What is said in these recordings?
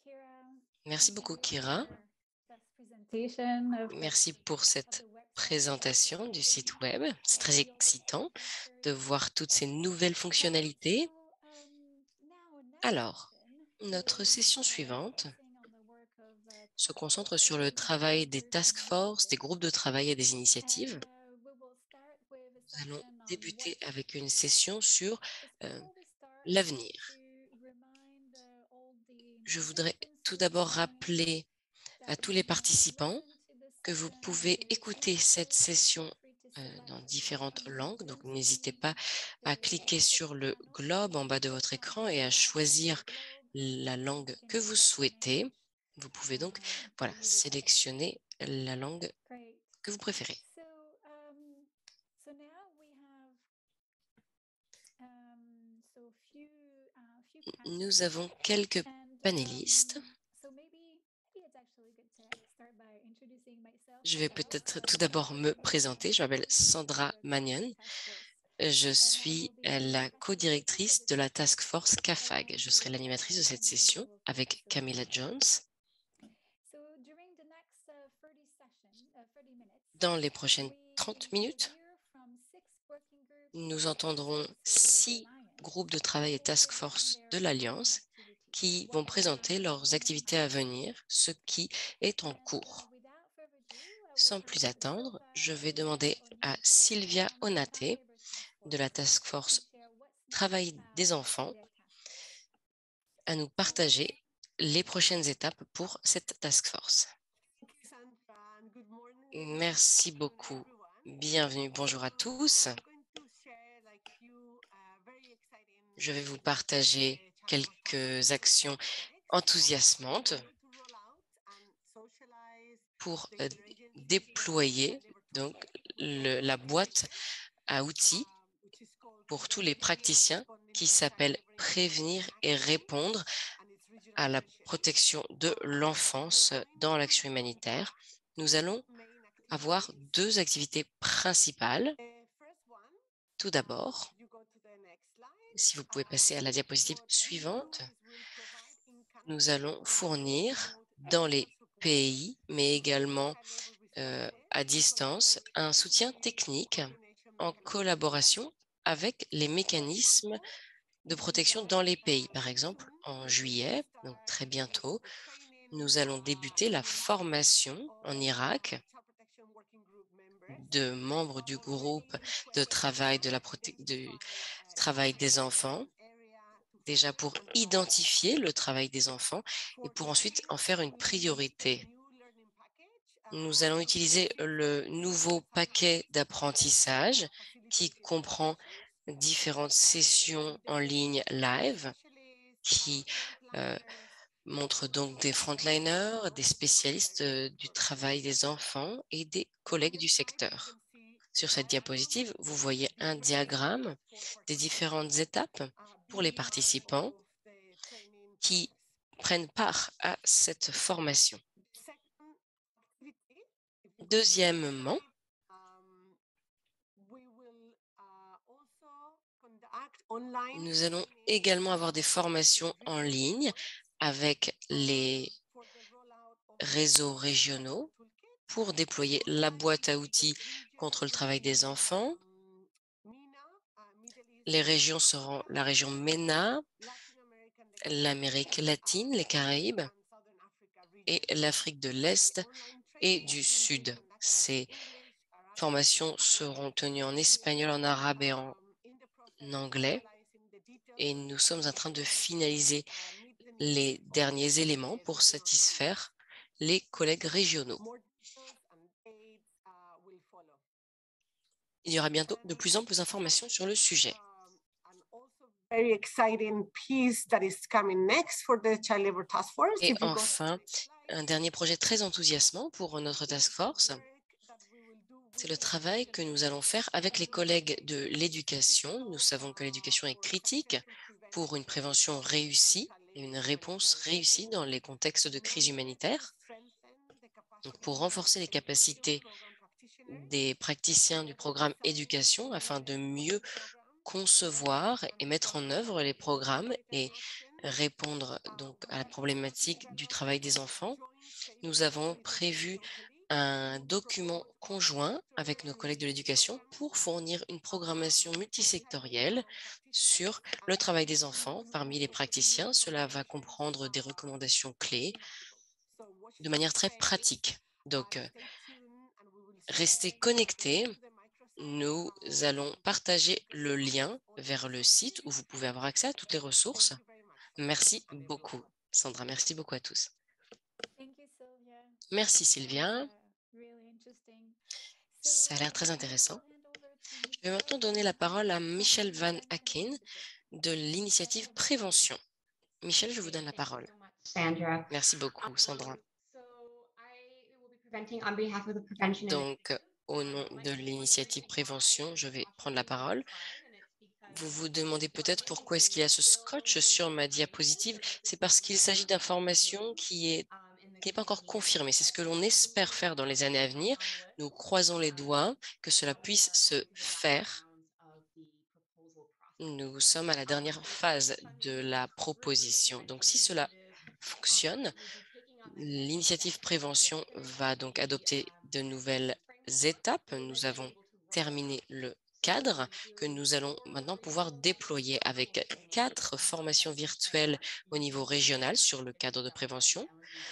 Merci beaucoup, Kira. Merci pour cette présentation du site web. C'est très excitant de voir toutes ces nouvelles fonctionnalités. Alors, notre session suivante se concentre sur le travail des task force, des groupes de travail et des initiatives. Nous allons débuter avec une session sur l'avenir. Je voudrais tout d'abord rappeler à tous les participants que vous pouvez écouter cette session dans différentes langues. Donc, n'hésitez pas à cliquer sur le globe en bas de votre écran et à choisir la langue que vous souhaitez. Vous pouvez donc sélectionner la langue que vous préférez. Nous avons quelques panélistes. Je vais peut-être tout d'abord me présenter. Je m'appelle Sandra Magnon. Je suis la co-directrice de la task force CAFAG. Je serai l'animatrice de cette session avec Camilla Jones. Dans les prochaines 30 minutes, nous entendrons 6 groupes de travail et task force de l'Alliance qui vont présenter leurs activités à venir, ce qui est en cours. Sans plus attendre, je vais demander à Sylvia Onaté de la task force Travail des enfants à nous partager les prochaines étapes pour cette task force. Merci beaucoup. Bienvenue, bonjour à tous. Je vais vous partager quelques actions enthousiasmantes pour déployer donc la boîte à outils pour tous les praticiens qui s'appelle Prévenir et répondre à la protection de l'enfance dans l'action humanitaire. Nous allons avoir 2 activités principales. Tout d'abord, si vous pouvez passer à la diapositive suivante, nous allons fournir dans les pays, mais également à distance, un soutien technique en collaboration avec les mécanismes de protection dans les pays. Par exemple, en juillet, donc très bientôt, nous allons débuter la formation en Irak de membres du groupe de travail travail des enfants, déjà pour identifier le travail des enfants et pour ensuite en faire une priorité. Nous allons utiliser le nouveau paquet d'apprentissage qui comprend différentes sessions en ligne live qui montrent donc des frontliners, des spécialistes du travail des enfants et des collègues du secteur. Sur cette diapositive, vous voyez un diagramme des différentes étapes pour les participants qui prennent part à cette formation. Deuxièmement, nous allons également avoir des formations en ligne avec les réseaux régionaux pour déployer la boîte à outils contre le travail des enfants. Les régions seront la région MENA, l'Amérique latine, les Caraïbes et l'Afrique de l'Est et du Sud. Ces formations seront tenues en espagnol, en arabe et en anglais. Et nous sommes en train de finaliser les derniers éléments pour satisfaire les collègues régionaux. Il y aura bientôt de plus amples informations sur le sujet. Et enfin, un dernier projet très enthousiasmant pour notre task force, c'est le travail que nous allons faire avec les collègues de l'éducation. Nous savons que l'éducation est critique pour une prévention réussie et une réponse réussie dans les contextes de crise humanitaire. Donc, pour renforcer les capacités des praticiens du programme éducation afin de mieux concevoir et mettre en œuvre les programmes et répondre donc à la problématique du travail des enfants, nous avons prévu un document conjoint avec nos collègues de l'éducation pour fournir une programmation multisectorielle sur le travail des enfants parmi les praticiens. Cela va comprendre des recommandations clés de manière très pratique. Donc, restez connectés. Nous allons partager le lien vers le site où vous pouvez avoir accès à toutes les ressources. Merci beaucoup, Sandra. Merci beaucoup à tous. Merci, Sylvia. Ça a l'air très intéressant. Je vais maintenant donner la parole à Michel Van Aken de l'initiative Prévention. Michel, je vous donne la parole. Sandra. Merci beaucoup, Sandra. So I will be presenting on behalf of the Prevention Donc, Initiative. au nom de l'initiative Prévention, je vais prendre la parole. Vous vous demandez peut-être pourquoi est-ce qu'il y a ce scotch sur ma diapositive. C'est parce qu'il s'agit d'informations qui n'est pas encore confirmée. C'est ce que l'on espère faire dans les années à venir. Nous croisons les doigts que cela puisse se faire. Nous sommes à la dernière phase de la proposition. Donc, si cela fonctionne, l'initiative prévention va donc adopter de nouvelles étapes. Nous avons terminé le cadre que nous allons maintenant pouvoir déployer avec 4 formations virtuelles au niveau régional sur le cadre de prévention.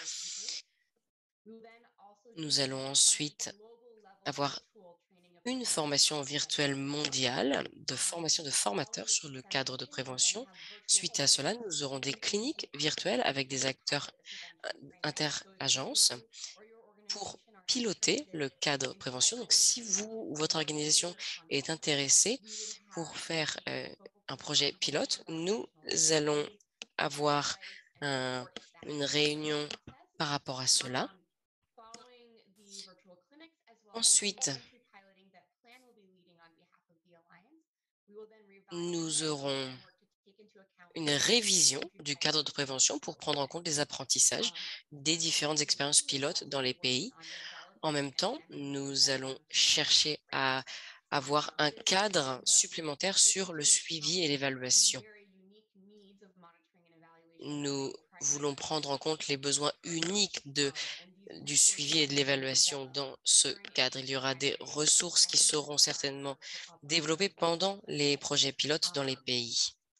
Nous allons ensuite avoir une formation virtuelle mondiale de formation de formateurs sur le cadre de prévention. Suite à cela, nous aurons des cliniques virtuelles avec des acteurs interagences pour piloter le cadre de prévention. Donc, si vous ou votre organisation est intéressé pour faire un projet pilote, nous allons avoir une réunion par rapport à cela. Ensuite, nous aurons une révision du cadre de prévention pour prendre en compte les apprentissages des différentes expériences pilotes dans les pays. En même temps, nous allons chercher à avoir un cadre supplémentaire sur le suivi et l'évaluation. Nous voulons prendre en compte les besoins uniques du suivi et de l'évaluation dans ce cadre. Il y aura des ressources qui seront certainement développées pendant les projets pilotes dans les pays.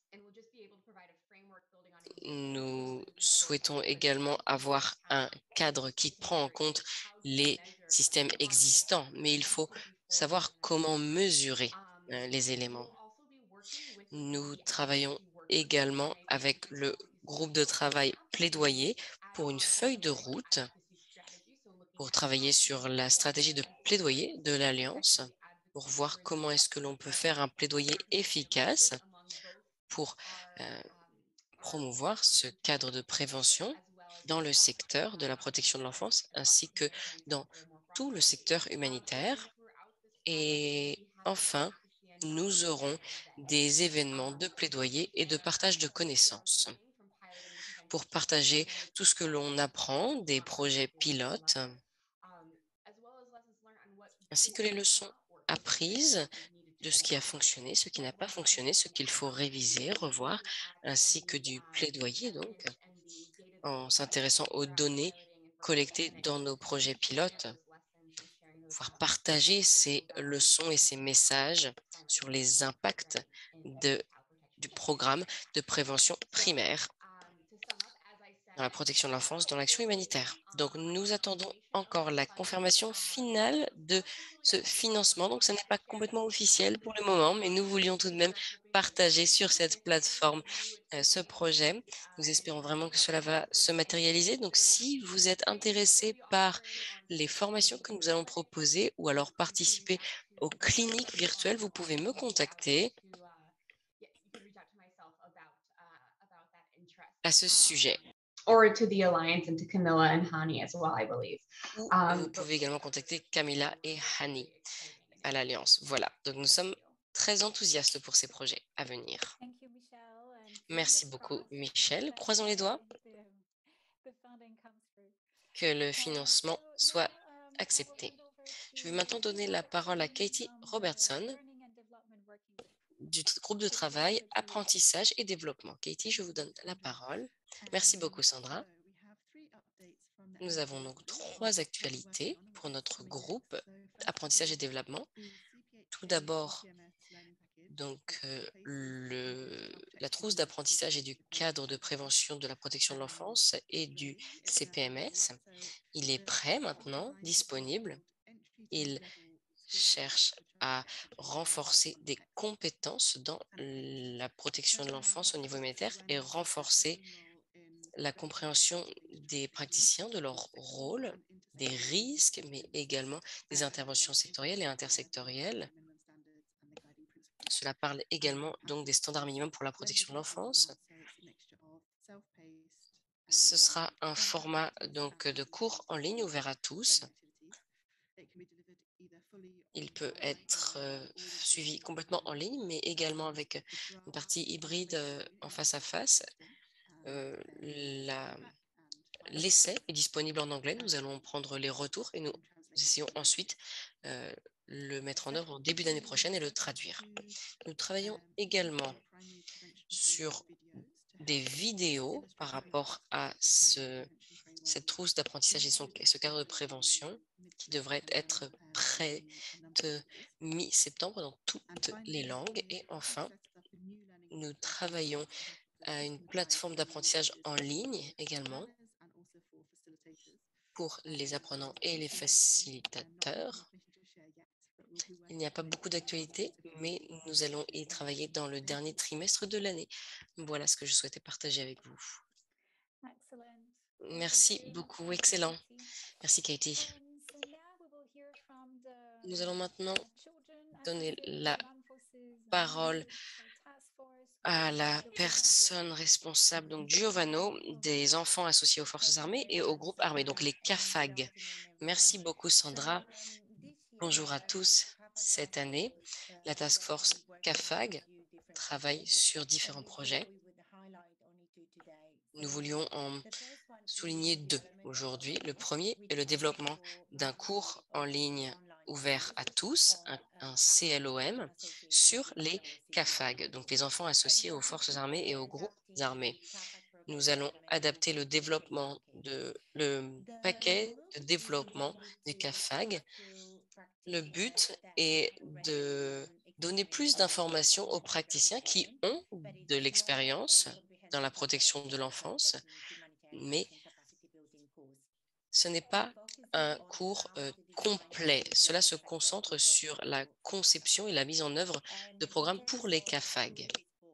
Nous souhaitons également avoir un cadre qui prend en compte les systèmes existants, mais il faut savoir comment mesurer les éléments. Nous travaillons également avec le groupe de travail plaidoyer pour une feuille de route pour travailler sur la stratégie de plaidoyer de l'Alliance, pour voir comment est-ce que l'on peut faire un plaidoyer efficace pour promouvoir ce cadre de prévention dans le secteur de la protection de l'enfance ainsi que dans tout le secteur humanitaire. Et enfin, nous aurons des événements de plaidoyer et de partage de connaissances pour partager tout ce que l'on apprend des projets pilotes ainsi que les leçons apprises de ce qui a fonctionné, ce qui n'a pas fonctionné, ce qu'il faut réviser, revoir, ainsi que du plaidoyer, donc, en s'intéressant aux données collectées dans nos projets pilotes, pouvoir partager ces leçons et ces messages sur les impacts du programme de prévention primaire dans la protection de l'enfance, dans l'action humanitaire. Donc, nous attendons encore la confirmation finale de ce financement. Donc, ce n'est pas complètement officiel pour le moment, mais nous voulions tout de même partager sur cette plateforme ce projet. Nous espérons vraiment que cela va se matérialiser. Donc, si vous êtes intéressé par les formations que nous allons proposer ou alors participer aux cliniques virtuelles, vous pouvez me contacter à ce sujet. Or to the Alliance and to Camilla and Hani as well, I believe. Ou vous pouvez également contacter Camilla et Hani à l'Alliance. Voilà, donc nous sommes très enthousiastes pour ces projets à venir. Merci beaucoup, Michel. Croisons les doigts que le financement soit accepté. Je vais maintenant donner la parole à Katie Robertson du groupe de travail apprentissage et développement. Katie, je vous donne la parole. Merci beaucoup, Sandra. Nous avons donc 3 actualités pour notre groupe apprentissage et développement. Tout d'abord, donc, la trousse d'apprentissage et du cadre de prévention de la protection de l'enfance et du CPMS. Il est prêt maintenant, disponible. Il cherche à renforcer des compétences dans la protection de l'enfance au niveau militaire et renforcer la compréhension des praticiens, de leur rôle, des risques, mais également des interventions sectorielles et intersectorielles. Cela parle également donc des standards minimums pour la protection de l'enfance. Ce sera un format donc de cours en ligne ouvert à tous. Il peut être suivi complètement en ligne, mais également avec une partie hybride en face à face. L'essai est disponible en anglais. Nous allons prendre les retours et nous essayons ensuite le mettre en œuvre en début d'année prochaine et le traduire. Nous travaillons également sur des vidéos par rapport à cette trousse d'apprentissage et ce cadre de prévention qui devrait être prêt mi-septembre dans toutes les langues. Et enfin, nous travaillons à une plateforme d'apprentissage en ligne également pour les apprenants et les facilitateurs. Il n'y a pas beaucoup d'actualités, mais nous allons y travailler dans le dernier trimestre de l'année. Voilà ce que je souhaitais partager avec vous. Merci beaucoup, excellent. Merci Katie. Nous allons maintenant donner la parole à la personne responsable, donc Giovanno, des enfants associés aux forces armées et au groupe armé, donc les CAFAG. Merci beaucoup Sandra. Bonjour à tous. Cette année, la task force CAFAG travaille sur différents projets. Nous voulions en souligner 2 aujourd'hui. Le premier est le développement d'un cours en ligne ouvert à tous, un CLOM, sur les CAFAG, donc les enfants associés aux forces armées et aux groupes armés. Nous allons adapter le paquet de développement des CAFAG. Le but est de donner plus d'informations aux praticiens qui ont de l'expérience dans la protection de l'enfance, mais ce n'est pas un cours complet. Cela se concentre sur la conception et la mise en œuvre de programmes pour les CAFAG.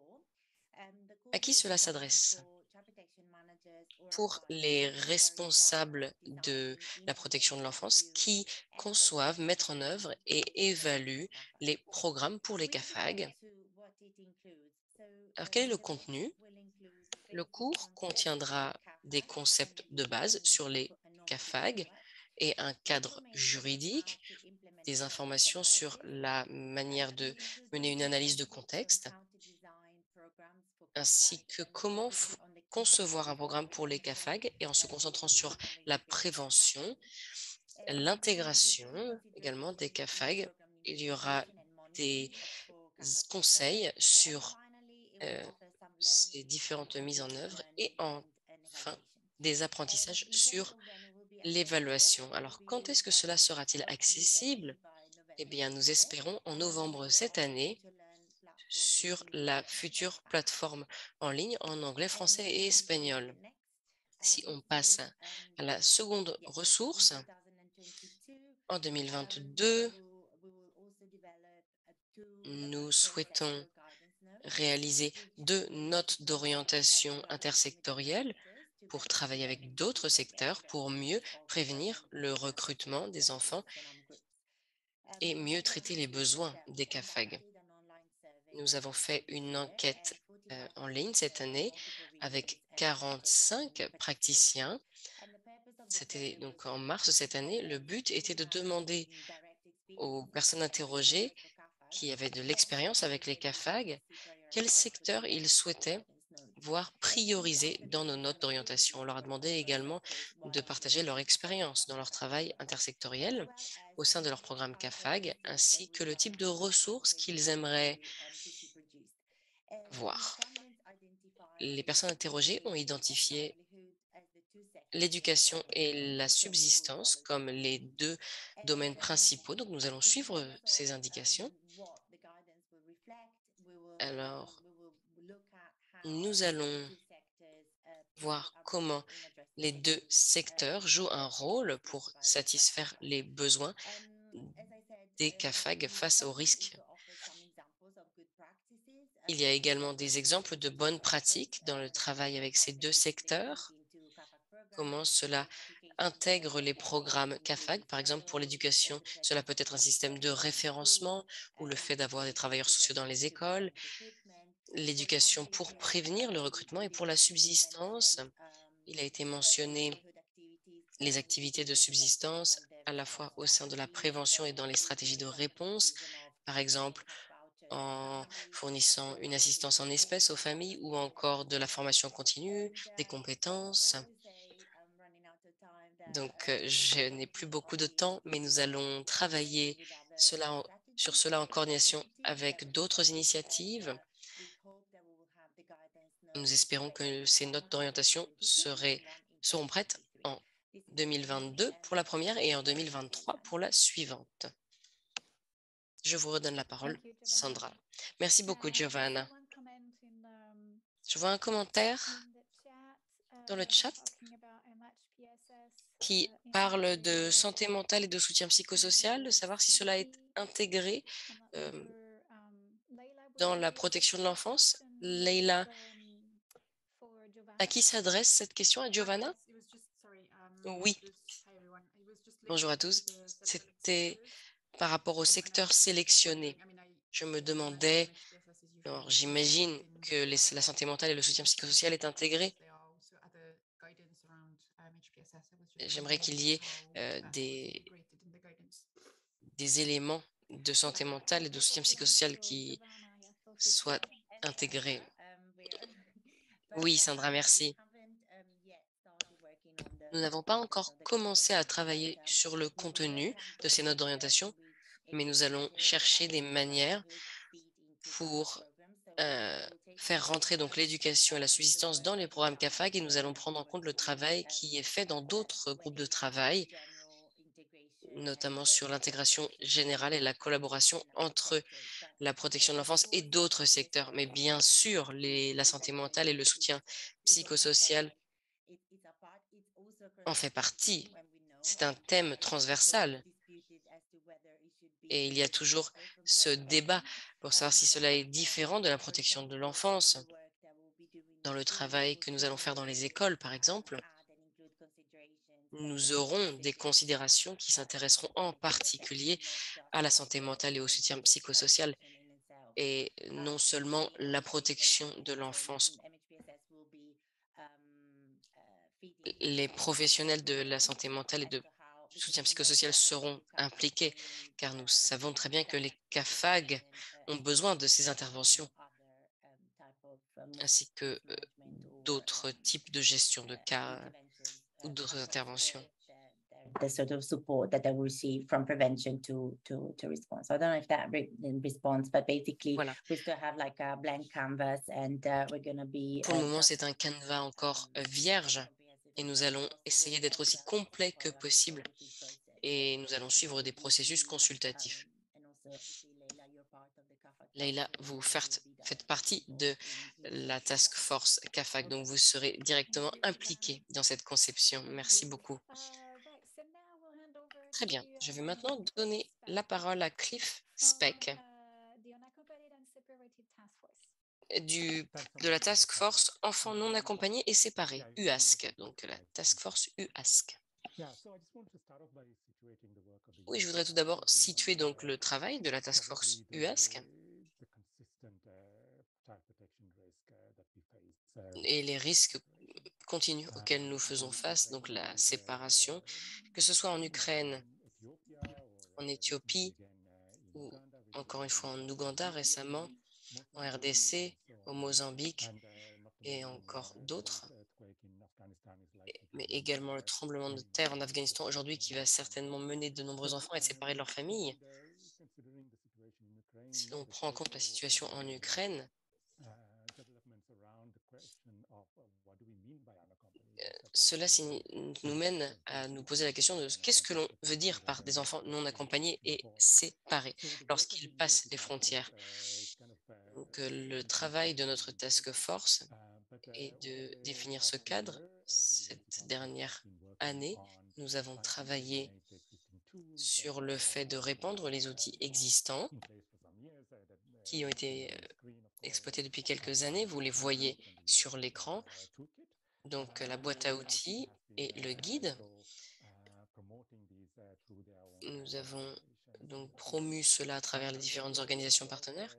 À qui cela s'adresse? Pour les responsables de la protection de l'enfance qui conçoivent, mettent en œuvre et évaluent les programmes pour les CAFAG. Alors, quel est le contenu? Le cours contiendra des concepts de base sur les CAFAG et un cadre juridique, des informations sur la manière de mener une analyse de contexte, ainsi que comment concevoir un programme pour les CAFAG et en se concentrant sur la prévention, l'intégration également des CAFAG. Il y aura des conseils sur ces différentes mises en œuvre et enfin des apprentissages sur l'évaluation. Alors, quand est-ce que cela sera-t-il accessible? Eh bien, nous espérons en novembre cette année sur la future plateforme en ligne en anglais, français et espagnol. Si on passe à la seconde ressource, en 2022, nous souhaitons réaliser 2 notes d'orientation intersectorielles pour travailler avec d'autres secteurs pour mieux prévenir le recrutement des enfants et mieux traiter les besoins des CAFAG. Nous avons fait une enquête en ligne cette année avec 45 praticiens. C'était donc en mars cette année. Le but était de demander aux personnes interrogées qui avaient de l'expérience avec les CAFAG quel secteur ils souhaitaient voir priorisé dans nos notes d'orientation. On leur a demandé également de partager leur expérience dans leur travail intersectoriel au sein de leur programme CAFAG, ainsi que le type de ressources qu'ils aimeraient voir. Les personnes interrogées ont identifié l'éducation et la subsistance comme les deux domaines principaux. Donc, nous allons suivre ces indications. Alors, nous allons voir comment les deux secteurs jouent un rôle pour satisfaire les besoins des CAFAG face aux risques. Il y a également des exemples de bonnes pratiques dans le travail avec ces deux secteurs, comment cela intègre les programmes CAFAG. Par exemple, pour l'éducation, cela peut être un système de référencement ou le fait d'avoir des travailleurs sociaux dans les écoles, l'éducation pour prévenir le recrutement et pour la subsistance. Il a été mentionné les activités de subsistance à la fois au sein de la prévention et dans les stratégies de réponse, par exemple en fournissant une assistance en espèces aux familles ou encore de la formation continue, des compétences. Donc, je n'ai plus beaucoup de temps, mais nous allons travailler sur cela en coordination avec d'autres initiatives. Nous espérons que ces notes d'orientation seront prêtes en 2022 pour la première et en 2023 pour la suivante. Je vous redonne la parole, Sandra. Merci beaucoup, Giovanna. Je vois un commentaire dans le chat qui parle de santé mentale et de soutien psychosocial, de savoir si cela est intégré dans la protection de l'enfance. Leïla, à qui s'adresse cette question? À Giovanna? Oui. Bonjour à tous. C'était par rapport au secteur sélectionné. Je me demandais, alors j'imagine que la santé mentale et le soutien psychosocial est intégré. J'aimerais qu'il y ait des éléments de santé mentale et de soutien psychosocial qui soient intégrés. Oui, Sandra, merci. Nous n'avons pas encore commencé à travailler sur le contenu de ces notes d'orientation, mais nous allons chercher des manières pour faire rentrer donc l'éducation et la subsistance dans les programmes CAFAG et nous allons prendre en compte le travail qui est fait dans d'autres groupes de travail, notamment sur l'intégration générale et la collaboration entre la protection de l'enfance et d'autres secteurs. Mais bien sûr, la santé mentale et le soutien psychosocial en fait partie. C'est un thème transversal. Et il y a toujours ce débat pour savoir si cela est différent de la protection de l'enfance. Dans le travail que nous allons faire dans les écoles, par exemple, nous aurons des considérations qui s'intéresseront en particulier à la santé mentale et au soutien psychosocial et non seulement la protection de l'enfance. Les professionnels de la santé mentale et de soutien psychosocial seront impliqués, car nous savons très bien que les CAFAG ont besoin de ces interventions, ainsi que d'autres types de gestion de cas ou d'autres interventions. The sort of support that they will receive from prevention to response. So I don't know if that responds, but basically Voilà. we still have like a blank canvas and we're going to be. Pour le moment, c'est un canevas encore vierge et nous allons essayer d'être aussi complet que possible et nous allons suivre des processus consultatifs. Leïla, vous faites partie de la task force CAFAG, donc vous serez directement impliqué dans cette conception. Merci beaucoup. Très bien. Je vais maintenant donner la parole à Cliff Speck de la task force enfants non accompagnés et séparés, UASC, donc la task force UASC. Oui, je voudrais tout d'abord situer donc le travail de la task force UASC et les risques continus auxquels nous faisons face, donc la séparation, que ce soit en Ukraine, en Éthiopie ou encore une fois en Ouganda récemment, en RDC, au Mozambique et encore d'autres, mais également le tremblement de terre en Afghanistan aujourd'hui qui va certainement mener de nombreux enfants à être séparés de leur famille. Si l'on prend en compte la situation en Ukraine, cela nous mène à nous poser la question de qu'est-ce que l'on veut dire par des enfants non accompagnés et séparés lorsqu'ils passent les frontières. Donc, le travail de notre task force est de définir ce cadre. Cette dernière année, nous avons travaillé sur le fait de répandre les outils existants qui ont été exploités depuis quelques années. Vous les voyez sur l'écran. Donc, la boîte à outils et le guide. Nous avons donc promu cela à travers les différentes organisations partenaires.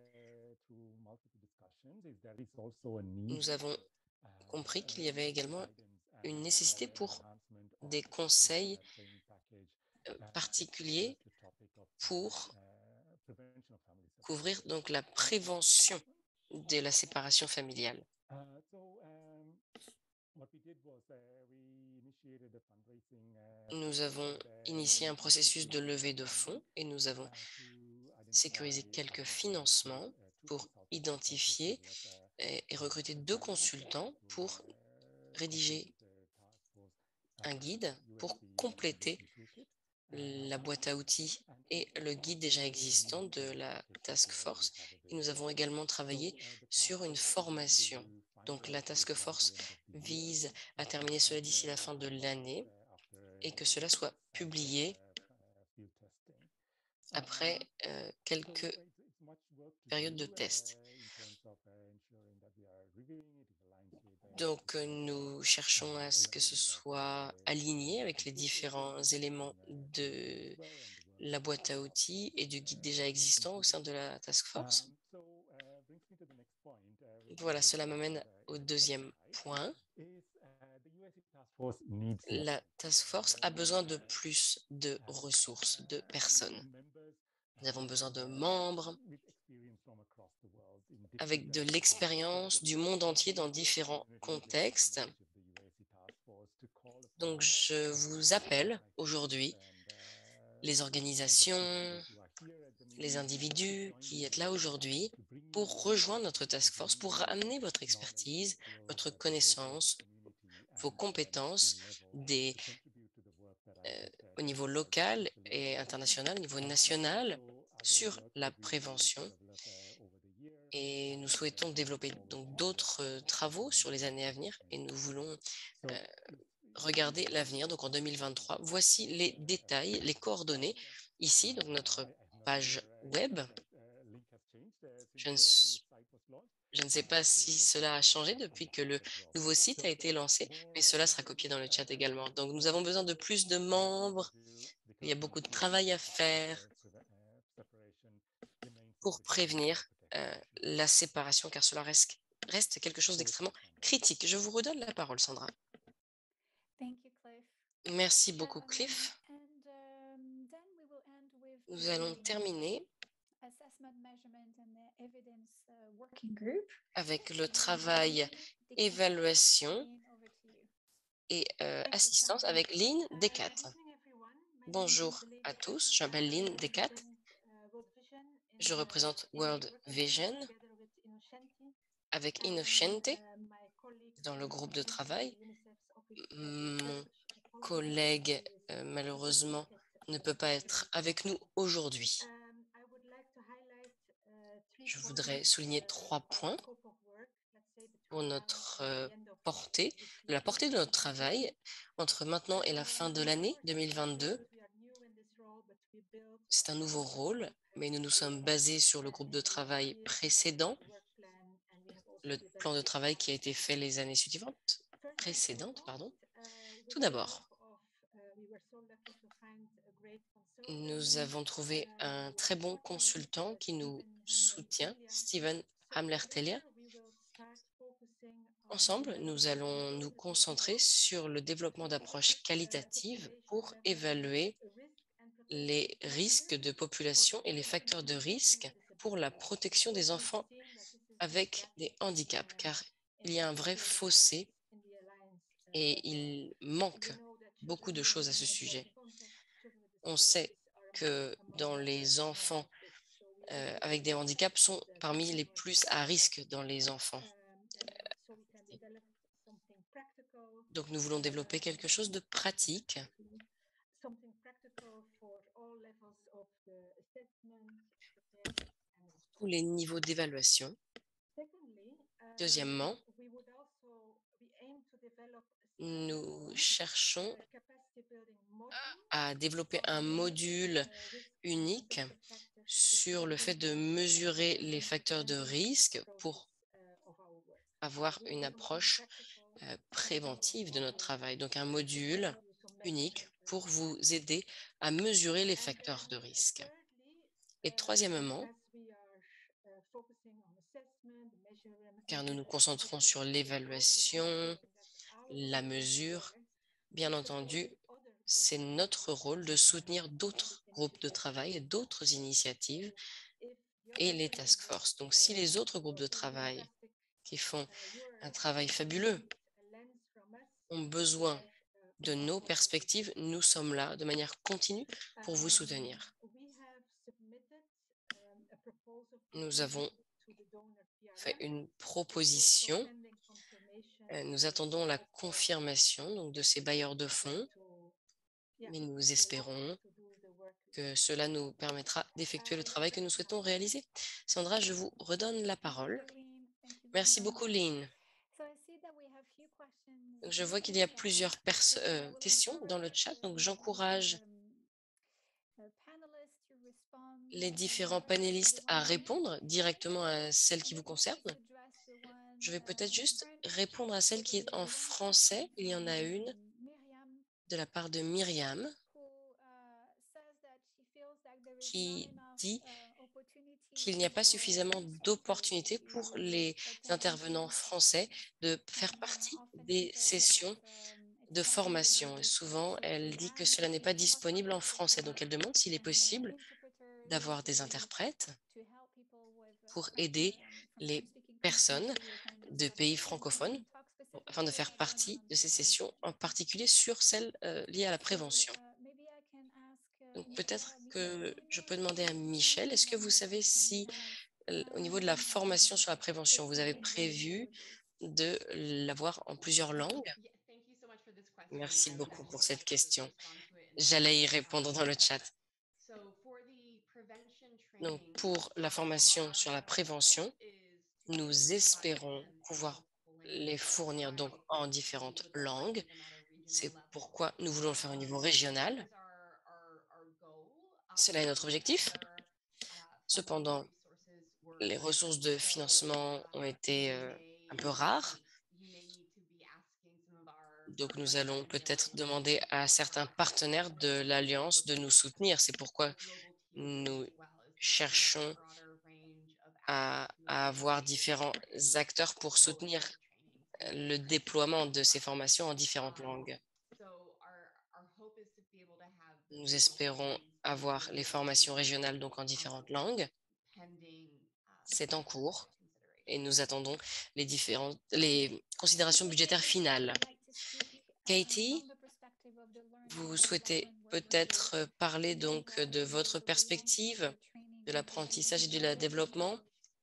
Nous avons compris qu'il y avait également une nécessité pour des conseils particuliers pour couvrir donc la prévention de la séparation familiale. Nous avons initié un processus de levée de fonds et nous avons sécurisé quelques financements pour identifier et recruter 2 consultants pour rédiger un guide pour compléter la boîte à outils et le guide déjà existant de la task force. Et nous avons également travaillé sur une formation. Donc la task force vise à terminer cela d'ici la fin de l'année et que cela soit publié après quelques périodes de test. Donc, nous cherchons à ce que ce soit aligné avec les différents éléments de la boîte à outils et du guide déjà existant au sein de la task force. Voilà, cela m'amène au deuxième point. La task force a besoin de plus de ressources, de personnes. Nous avons besoin de membres avec de l'expérience du monde entier dans différents contextes. Donc, je vous appelle aujourd'hui, les organisations, les individus qui êtes là aujourd'hui, pour rejoindre notre task force, pour amener votre expertise, votre connaissance, vos compétences au niveau local et international, au niveau national, sur la prévention. Et nous souhaitons développer donc d'autres travaux sur les années à venir et nous voulons regarder l'avenir. Donc en 2023, voici les détails, les coordonnées ici, donc notre page web. Je ne sais pas si cela a changé depuis que le nouveau site a été lancé, mais cela sera copié dans le chat également. Donc nous avons besoin de plus de membres. Il y a beaucoup de travail à faire pour prévenir la séparation, car cela reste quelque chose d'extrêmement critique. Je vous redonne la parole, Sandra. Merci beaucoup, Cliff. Nous allons terminer avec le travail évaluation et assistance avec Lynn Decat. Bonjour à tous, je m'appelle Lynn Decat. Je représente World Vision avec Innocente dans le groupe de travail. Mon collègue, malheureusement, ne peut pas être avec nous aujourd'hui. Je voudrais souligner 3 points pour notre portée, la portée de notre travail entre maintenant et la fin de l'année 2022. C'est un nouveau rôle, mais nous nous sommes basés sur le groupe de travail précédent, le plan de travail qui a été fait les années précédentes. Tout d'abord, nous avons trouvé un très bon consultant qui nous soutient, Steven Hamlertelia. Ensemble, nous allons nous concentrer sur le développement d'approches qualitatives pour évaluer les risques de population et les facteurs de risque pour la protection des enfants avec des handicaps, car il y a un vrai fossé et il manque beaucoup de choses à ce sujet. On sait que dans les enfants avec des handicaps sont parmi les plus à risque dans les enfants. Donc, nous voulons développer quelque chose de pratique pour tous les niveaux d'évaluation. Deuxièmement, nous cherchons à développer un module unique sur le fait de mesurer les facteurs de risque pour avoir une approche préventive de notre travail. Donc, un module unique pour vous aider à mesurer les facteurs de risque. Et troisièmement, car nous nous concentrons sur l'évaluation, la mesure, bien entendu, c'est notre rôle de soutenir d'autres groupes de travail et d'autres initiatives et les task force. Donc, si les autres groupes de travail qui font un travail fabuleux ont besoin de nos perspectives, nous sommes là de manière continue pour vous soutenir. Nous avons fait une proposition. Nous attendons la confirmation donc, de ces bailleurs de fonds, mais nous espérons que cela nous permettra d'effectuer le travail que nous souhaitons réaliser. Sandra, je vous redonne la parole. Merci beaucoup, Lynn. Je vois qu'il y a plusieurs questions dans le chat, donc j'encourage les différents panélistes à répondre directement à celles qui vous concernent. Je vais peut-être juste répondre à celle qui est en français. Il y en a une de la part de Myriam qui dit qu'il n'y a pas suffisamment d'opportunités pour les intervenants français de faire partie des sessions de formation. Et souvent, elle dit que cela n'est pas disponible en français. Donc, elle demande s'il est possible d'avoir des interprètes pour aider les personnes de pays francophones afin de faire partie de ces sessions, en particulier sur celles liées à la prévention. Donc, peut-être que je peux demander à Michel, est-ce que vous savez si, au niveau de la formation sur la prévention, vous avez prévu de l'avoir en plusieurs langues? Merci beaucoup pour cette question. J'allais y répondre dans le chat. Donc, pour la formation sur la prévention, nous espérons pouvoir les fournir donc en différentes langues. C'est pourquoi nous voulons le faire au niveau régional. Cela est notre objectif. Cependant, les ressources de financement ont été un peu rares. Donc, nous allons peut-être demander à certains partenaires de l'Alliance de nous soutenir. C'est pourquoi nous cherchons à avoir différents acteurs pour soutenir le déploiement de ces formations en différentes langues. Nous espérons avoir les formations régionales donc en différentes langues. C'est en cours et nous attendons les considérations budgétaires finales. Katie, vous souhaitez peut-être parler donc de votre perspective de l'apprentissage et du développement.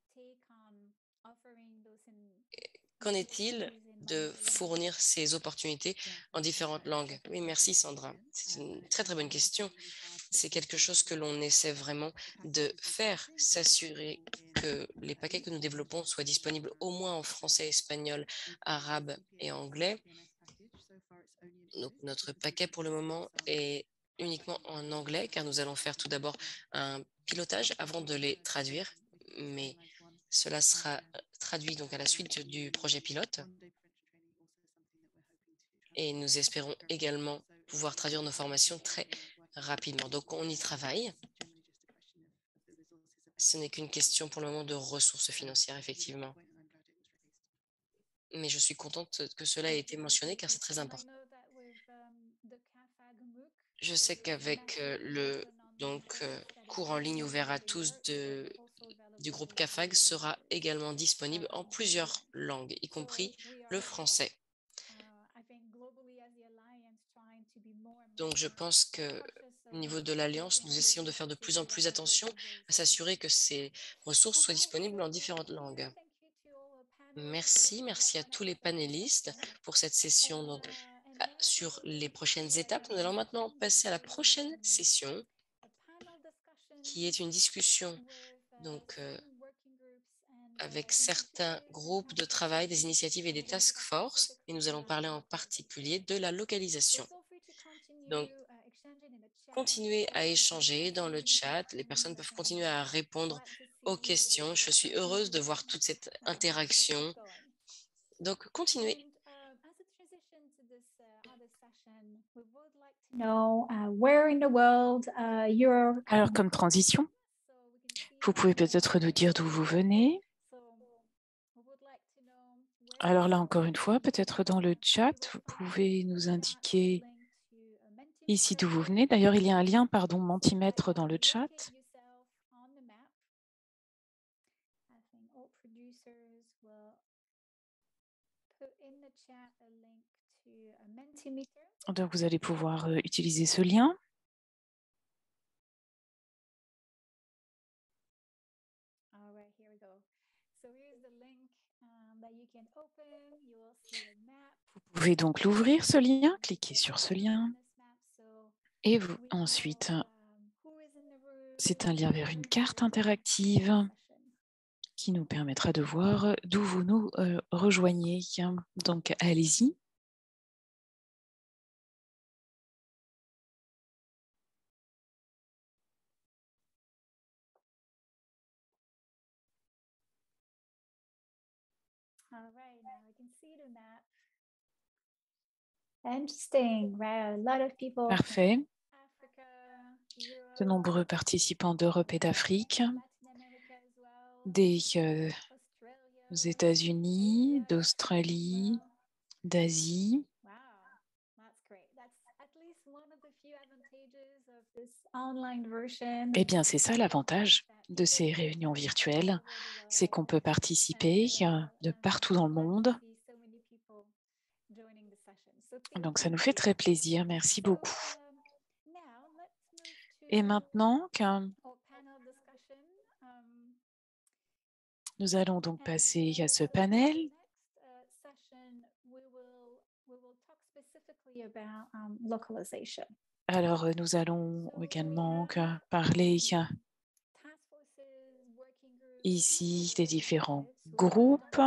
Qu'en est-il de fournir ces opportunités en différentes langues? Oui, merci Sandra. C'est une très très bonne question. C'est quelque chose que l'on essaie vraiment de faire, s'assurer que les paquets que nous développons soient disponibles au moins en français, espagnol, arabe et anglais. Donc, notre paquet pour le moment est uniquement en anglais car nous allons faire tout d'abord un pilotage avant de les traduire, mais cela sera traduit donc à la suite du projet pilote. Et nous espérons également pouvoir traduire nos formations très rapidement. Donc, on y travaille. Ce n'est qu'une question pour le moment de ressources financières, effectivement. Mais je suis contente que cela ait été mentionné car c'est très important. Je sais qu'avec le cours en ligne ouvert à tous du groupe CAFAG sera également disponible en plusieurs langues, y compris le français. Donc, je pense que au niveau de l'Alliance, nous essayons de faire de plus en plus attention à s'assurer que ces ressources soient disponibles en différentes langues. Merci à tous les panélistes pour cette session donc, sur les prochaines étapes. Nous allons maintenant passer à la prochaine session qui est une discussion donc, avec certains groupes de travail, des initiatives et des task force. Et nous allons parler en particulier de la localisation. Donc, continuez à échanger dans le chat. Les personnes peuvent continuer à répondre aux questions. Je suis heureuse de voir toute cette interaction. Donc, continuez. Alors, comme transition, vous pouvez peut-être nous dire d'où vous venez. Alors là, encore une fois, peut-être dans le chat, vous pouvez nous indiquer ici d'où vous venez. D'ailleurs, il y a un lien, pardon, Mentimeter dans le chat. Donc, vous allez pouvoir utiliser ce lien. Vous pouvez donc l'ouvrir, ce lien, cliquez sur ce lien. Et vous, ensuite, c'est un lien vers une carte interactive qui nous permettra de voir d'où vous nous rejoignez. Donc, allez-y. Parfait. De nombreux participants d'Europe et d'Afrique, des États-Unis, d'Australie, d'Asie. Eh bien, c'est ça l'avantage de ces réunions virtuelles, c'est qu'on peut participer de partout dans le monde. Donc, ça nous fait très plaisir. Merci beaucoup. Et maintenant, nous allons donc passer à ce panel. Alors, nous allons également parler ici des différents groupes.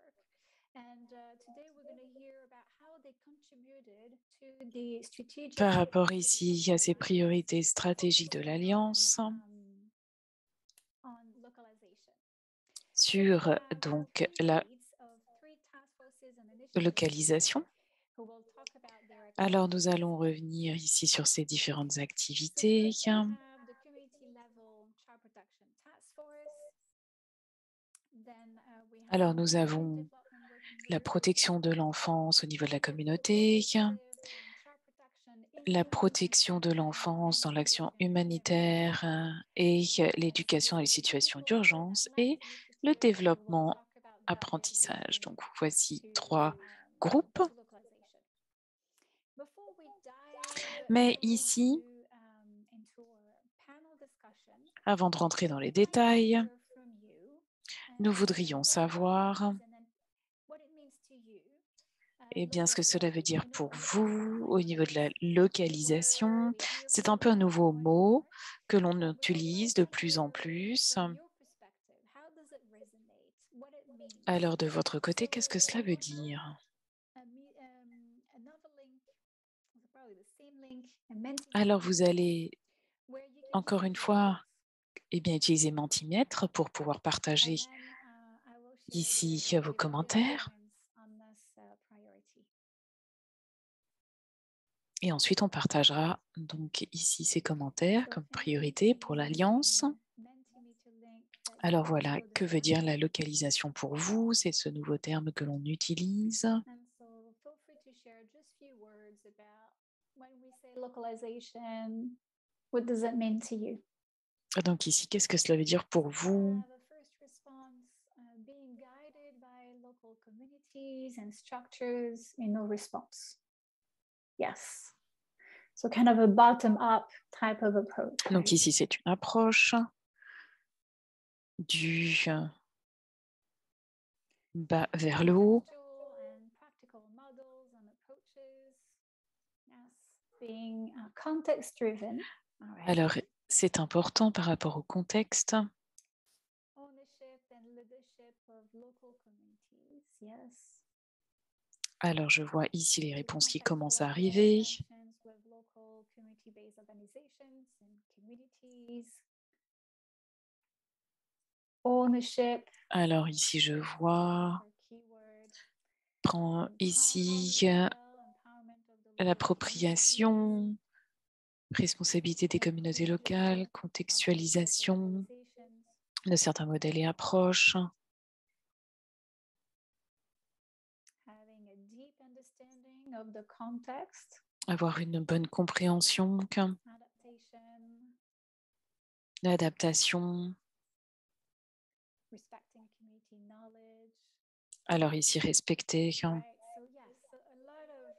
Par rapport ici à ces priorités stratégiques de l'Alliance sur donc la localisation. Alors, nous allons revenir ici sur ces différentes activités. Alors, nous avons la protection de l'enfance au niveau de la communauté, la protection de l'enfance dans l'action humanitaire et l'éducation dans les situations d'urgence et le développement apprentissage. Donc, voici 3 groupes. Mais ici, avant de rentrer dans les détails, nous voudrions savoir eh bien, ce que cela veut dire pour vous au niveau de la localisation. C'est un peu un nouveau mot que l'on utilise de plus en plus. Alors, de votre côté, qu'est-ce que cela veut dire? Alors, vous allez, encore une fois, eh bien, utiliser Mentimeter pour pouvoir partager ici vos commentaires. Et ensuite, on partagera donc ici ces commentaires comme priorité pour l'Alliance. Alors voilà, que veut dire la localisation pour vous? C'est ce nouveau terme que l'on utilise. Donc ici, qu'est-ce que cela veut dire pour vous? Yes. So kind of a bottom-up type of approach. Donc ici, c'est une approche bas vers le haut. And practical models and approaches. Yes, being context driven. All right. Alors, c'est important par rapport au contexte. Ownership and leadership of local communities. Yes. Alors, je vois ici les réponses qui commencent à arriver. With local community-based organizations and communities. Ownership. Alors, ici, je vois, prends ici l'appropriation, responsabilité des communautés locales, contextualisation de certains modèles et approches. Having a deep understanding of the context. Avoir une bonne compréhension, Adaptation. l'adaptation. Respecting community knowledge. Alors ici, respecter. Right. So yes, so a lot of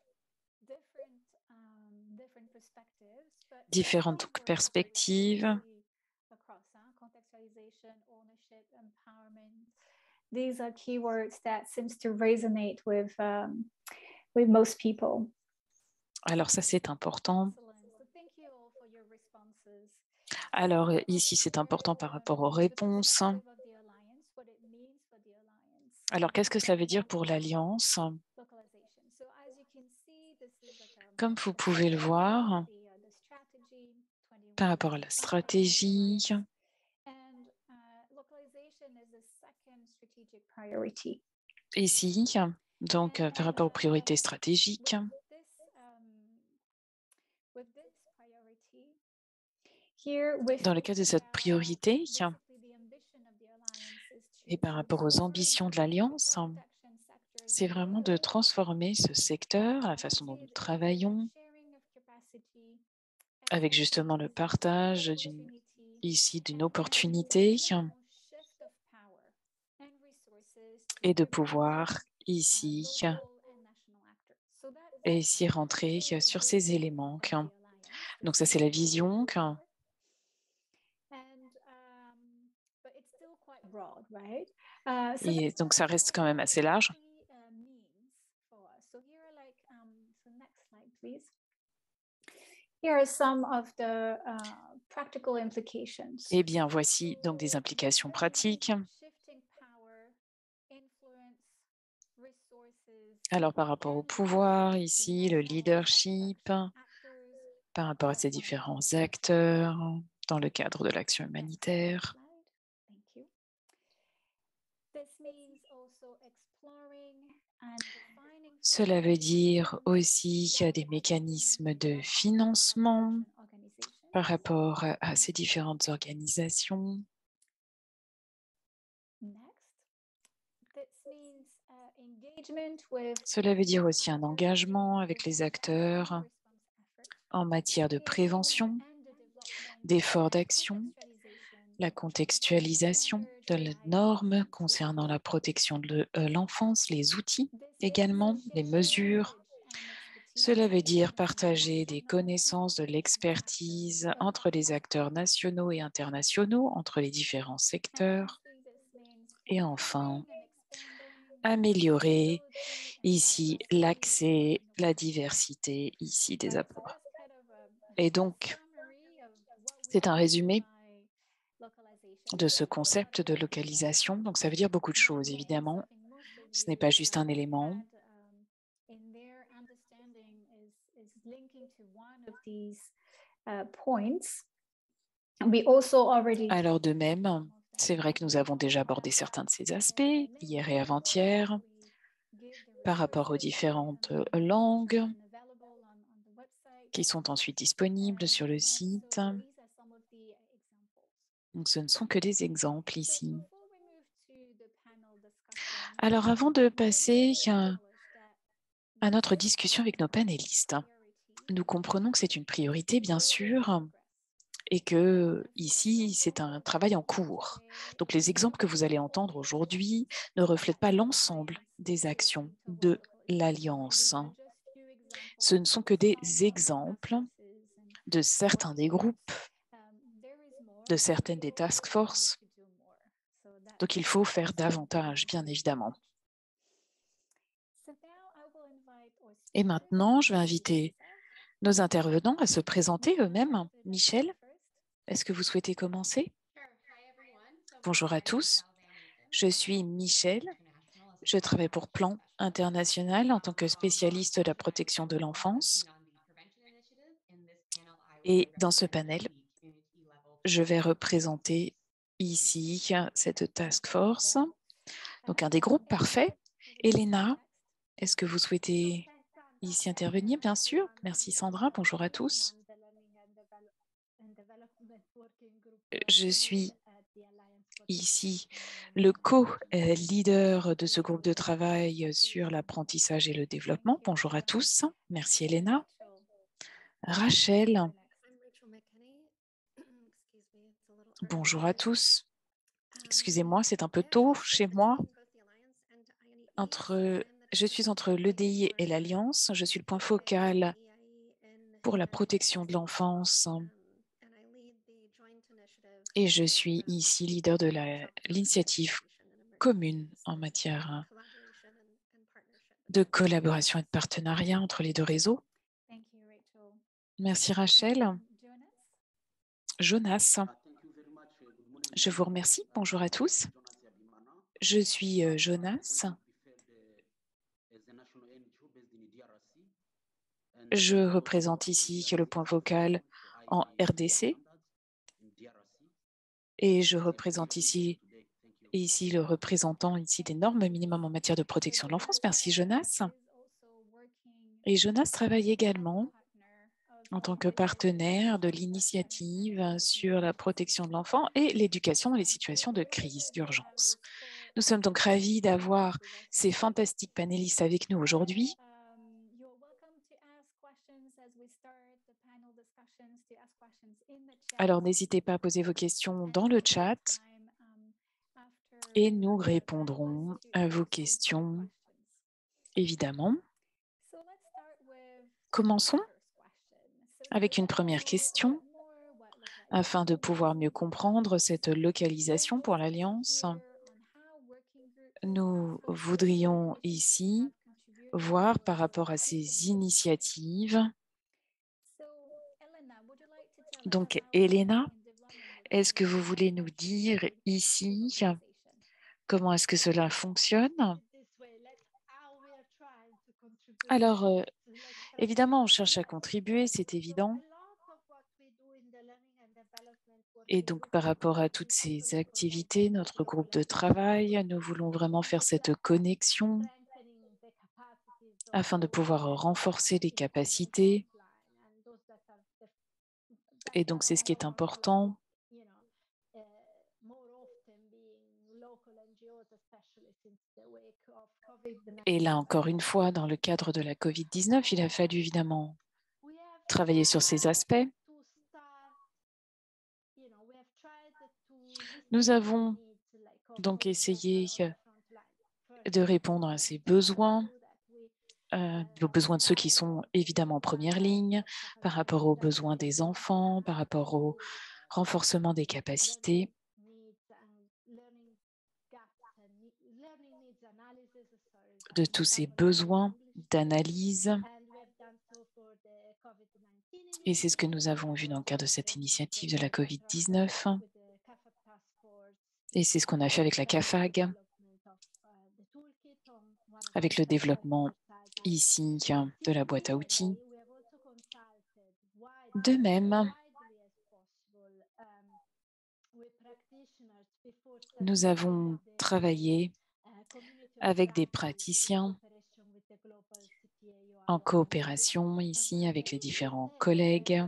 different perspectives, but Différentes perspectives. across contextualization, ownership, empowerment. These are keywords that seems to resonate with most people. Alors ça, c'est important. So thank you all for your responses. Alors ici, c'est important par rapport aux réponses. Alors, qu'est-ce que cela veut dire pour l'Alliance? Comme vous pouvez le voir, par rapport à la stratégie, ici, donc par rapport aux priorités stratégiques, dans le cas de cette priorité, et par rapport aux ambitions de l'Alliance, c'est vraiment de transformer ce secteur, la façon dont nous travaillons, avec justement le partage ici d'une opportunité et de pouvoir ici et ici rentrer sur ces éléments. Donc ça, c'est la vision. Et donc, ça reste quand même assez large. Eh bien, voici donc des implications pratiques. Alors, par rapport au pouvoir, ici, le leadership, par rapport à ces différents acteurs dans le cadre de l'action humanitaire. Cela veut dire aussi qu'il y a des mécanismes de financement par rapport à ces différentes organisations. Cela veut dire aussi un engagement avec les acteurs en matière de prévention, d'efforts d'action, la contextualisation de la norme concernant la protection de l'enfance, les outils également, les mesures. Cela veut dire partager des connaissances, de l'expertise entre les acteurs nationaux et internationaux, entre les différents secteurs. Et enfin, améliorer ici l'accès, la diversité ici des apports. Et donc, c'est un résumé de ce concept de localisation. Donc, ça veut dire beaucoup de choses, évidemment. Ce n'est pas juste un élément. Alors, de même, c'est vrai que nous avons déjà abordé certains de ces aspects, hier et avant-hier, par rapport aux différentes langues qui sont ensuite disponibles sur le site. Donc, ce ne sont que des exemples ici. Alors, avant de passer à notre discussion avec nos panélistes, nous comprenons que c'est une priorité, bien sûr, et que ici, c'est un travail en cours. Donc, les exemples que vous allez entendre aujourd'hui ne reflètent pas l'ensemble des actions de l'Alliance. Ce ne sont que des exemples de certains des groupes, de certaines des task forces. Donc, il faut faire davantage, bien évidemment. Et maintenant, je vais inviter nos intervenants à se présenter eux-mêmes. Michel, est-ce que vous souhaitez commencer? Bonjour à tous, je suis Michel. Je travaille pour Plan International en tant que spécialiste de la protection de l'enfance. Et dans ce panel, je vais représenter ici cette task force, donc un des groupes parfaits. Elena, est-ce que vous souhaitez ici intervenir? Bien sûr. Merci Sandra, bonjour à tous. Je suis ici le co-leader de ce groupe de travail sur l'apprentissage et le développement. Bonjour à tous. Merci Elena. Rachel. Bonjour à tous. Excusez-moi, c'est un peu tôt chez moi. Je suis entre l'EDI et l'Alliance. Je suis le point focal pour la protection de l'enfance et je suis ici leader de l'initiative commune en matière de collaboration et de partenariat entre les deux réseaux. Merci Rachel. Jonas, je vous remercie. Bonjour à tous. Je suis Jonas. Je représente ici le point focal en RDC et je représente ici le représentant ici des normes minimum en matière de protection de l'enfance. Merci Jonas. Et Jonas travaille également en tant que partenaire de l'initiative sur la protection de l'enfant et l'éducation dans les situations de crise, d'urgence. Nous sommes donc ravis d'avoir ces fantastiques panélistes avec nous aujourd'hui. Alors, n'hésitez pas à poser vos questions dans le chat et nous répondrons à vos questions, évidemment. Commençons avec une première question afin de pouvoir mieux comprendre cette localisation pour l'Alliance. Nous voudrions ici voir par rapport à ces initiatives. Donc, Elena, est-ce que vous voulez nous dire ici comment est-ce que cela fonctionne? Alors, évidemment, on cherche à contribuer, c'est évident. Et donc, par rapport à toutes ces activités, notre groupe de travail, nous voulons vraiment faire cette connexion afin de pouvoir renforcer les capacités. Et donc, c'est ce qui est important. Et là, encore une fois, dans le cadre de la COVID-19, il a fallu évidemment travailler sur ces aspects. Nous avons donc essayé de répondre à ces besoins, aux besoins de ceux qui sont évidemment en première ligne, par rapport aux besoins des enfants, par rapport au renforcement des capacités. De tous ces besoins d'analyse. Et c'est ce que nous avons vu dans le cadre de cette initiative de la COVID-19. Et c'est ce qu'on a fait avec la CAFAG, avec le développement ici de la boîte à outils. De même, nous avons travaillé avec des praticiens en coopération ici avec les différents collègues.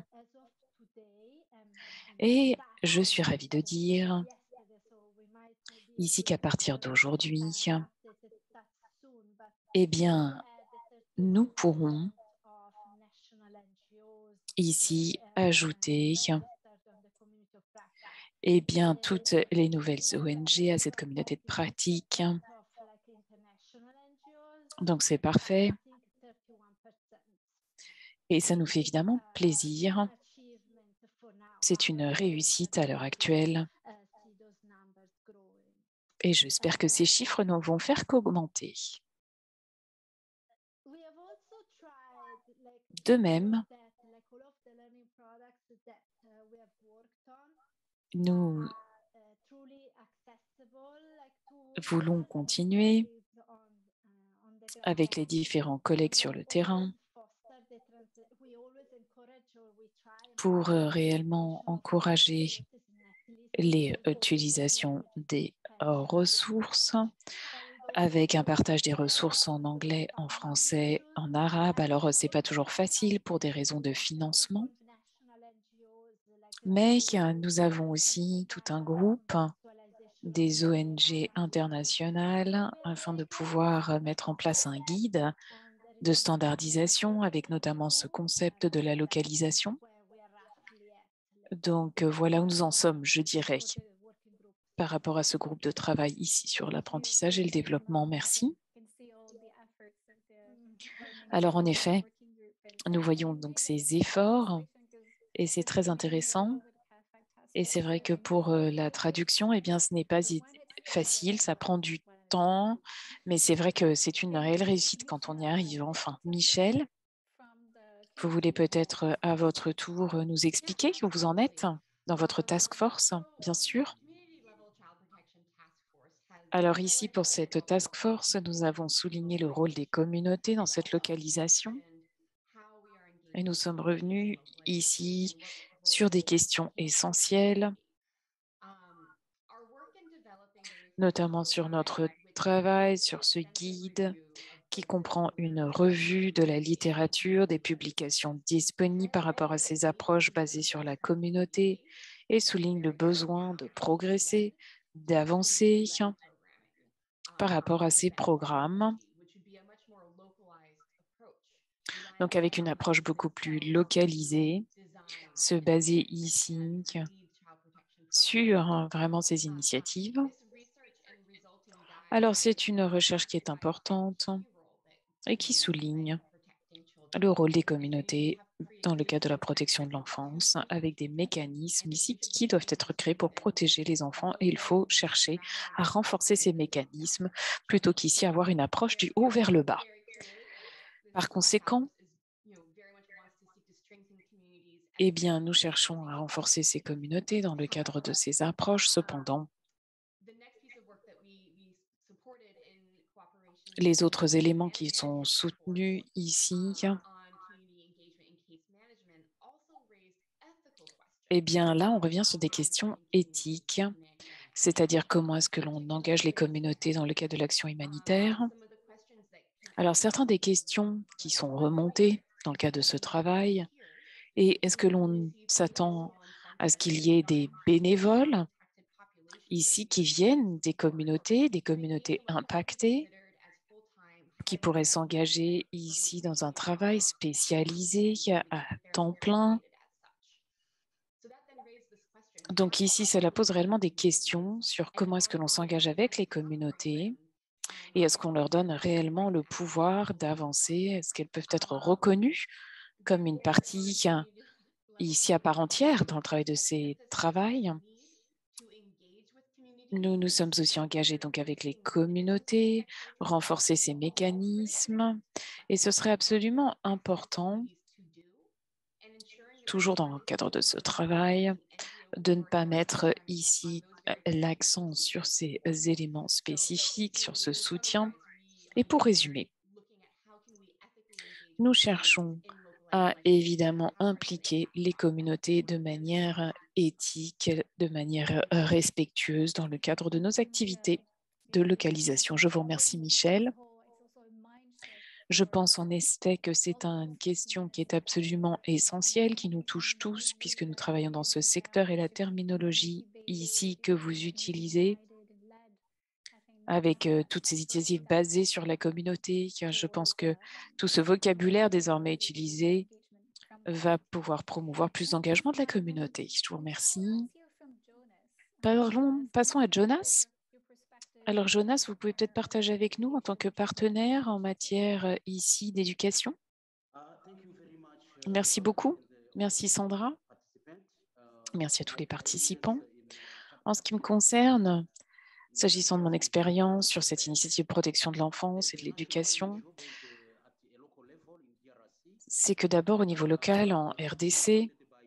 Et je suis ravie de dire ici qu'à partir d'aujourd'hui, eh bien, nous pourrons ici ajouter eh bien, toutes les nouvelles ONG à cette communauté de pratique. Donc, c'est parfait. Et ça nous fait évidemment plaisir. C'est une réussite à l'heure actuelle. Et j'espère que ces chiffres ne vont faire qu'augmenter. De même, nous voulons continuer avec les différents collègues sur le terrain pour réellement encourager l'utilisation des ressources avec un partage des ressources en anglais, en français, en arabe. Alors, ce n'est pas toujours facile pour des raisons de financement, mais nous avons aussi tout un groupe des ONG internationales afin de pouvoir mettre en place un guide de standardisation avec notamment ce concept de la localisation. Donc, voilà où nous en sommes, je dirais, par rapport à ce groupe de travail ici sur l'apprentissage et le développement. Merci. Alors, en effet, nous voyons donc ces efforts et c'est très intéressant. Et c'est vrai que pour la traduction, eh bien, ce n'est pas facile, ça prend du temps, mais c'est vrai que c'est une réelle réussite quand on y arrive. Enfin, Michel, vous voulez peut-être à votre tour nous expliquer où vous en êtes dans votre task force, bien sûr. Alors ici, pour cette task force, nous avons souligné le rôle des communautés dans cette localisation. Et nous sommes revenus ici sur des questions essentielles, notamment sur notre travail, sur ce guide qui comprend une revue de la littérature, des publications disponibles par rapport à ces approches basées sur la communauté et souligne le besoin de progresser, d'avancer par rapport à ces programmes. Donc avec une approche beaucoup plus localisée, se baser ici sur vraiment ces initiatives. Alors c'est une recherche qui est importante et qui souligne le rôle des communautés dans le cadre de la protection de l'enfance avec des mécanismes ici qui doivent être créés pour protéger les enfants et il faut chercher à renforcer ces mécanismes plutôt qu'ici avoir une approche du haut vers le bas. Par conséquent, eh bien, nous cherchons à renforcer ces communautés dans le cadre de ces approches. Cependant, les autres éléments qui sont soutenus ici, eh bien là, on revient sur des questions éthiques, c'est-à-dire comment est-ce que l'on engage les communautés dans le cadre de l'action humanitaire. Alors, certaines des questions qui sont remontées dans le cadre de ce travail, et est-ce que l'on s'attend à ce qu'il y ait des bénévoles ici qui viennent des communautés impactées, qui pourraient s'engager ici dans un travail spécialisé à temps plein. Donc ici, cela pose réellement des questions sur comment est-ce que l'on s'engage avec les communautés et est-ce qu'on leur donne réellement le pouvoir d'avancer? Est-ce qu'elles peuvent être reconnues comme une partie ici à part entière dans le travail de ces travails? Nous nous sommes aussi engagés donc avec les communautés, renforcer ces mécanismes et ce serait absolument important, toujours dans le cadre de ce travail, de ne pas mettre ici l'accent sur ces éléments spécifiques, sur ce soutien. Et pour résumer, nous cherchons à évidemment impliquer les communautés de manière éthique, de manière respectueuse dans le cadre de nos activités de localisation. Je vous remercie, Michel. Je pense en effet que c'est une question qui est absolument essentielle, qui nous touche tous, puisque nous travaillons dans ce secteur et la terminologie ici que vous utilisez avec toutes ces initiatives basées sur la communauté. Je pense que tout ce vocabulaire désormais utilisé va pouvoir promouvoir plus d'engagement de la communauté. Je vous remercie. Passons à Jonas. Alors Jonas, vous pouvez peut-être partager avec nous en tant que partenaire en matière ici d'éducation. Merci beaucoup. Merci Sandra. Merci à tous les participants. En ce qui me concerne, s'agissant de mon expérience sur cette initiative de protection de l'enfance et de l'éducation, c'est que d'abord au niveau local, en RDC,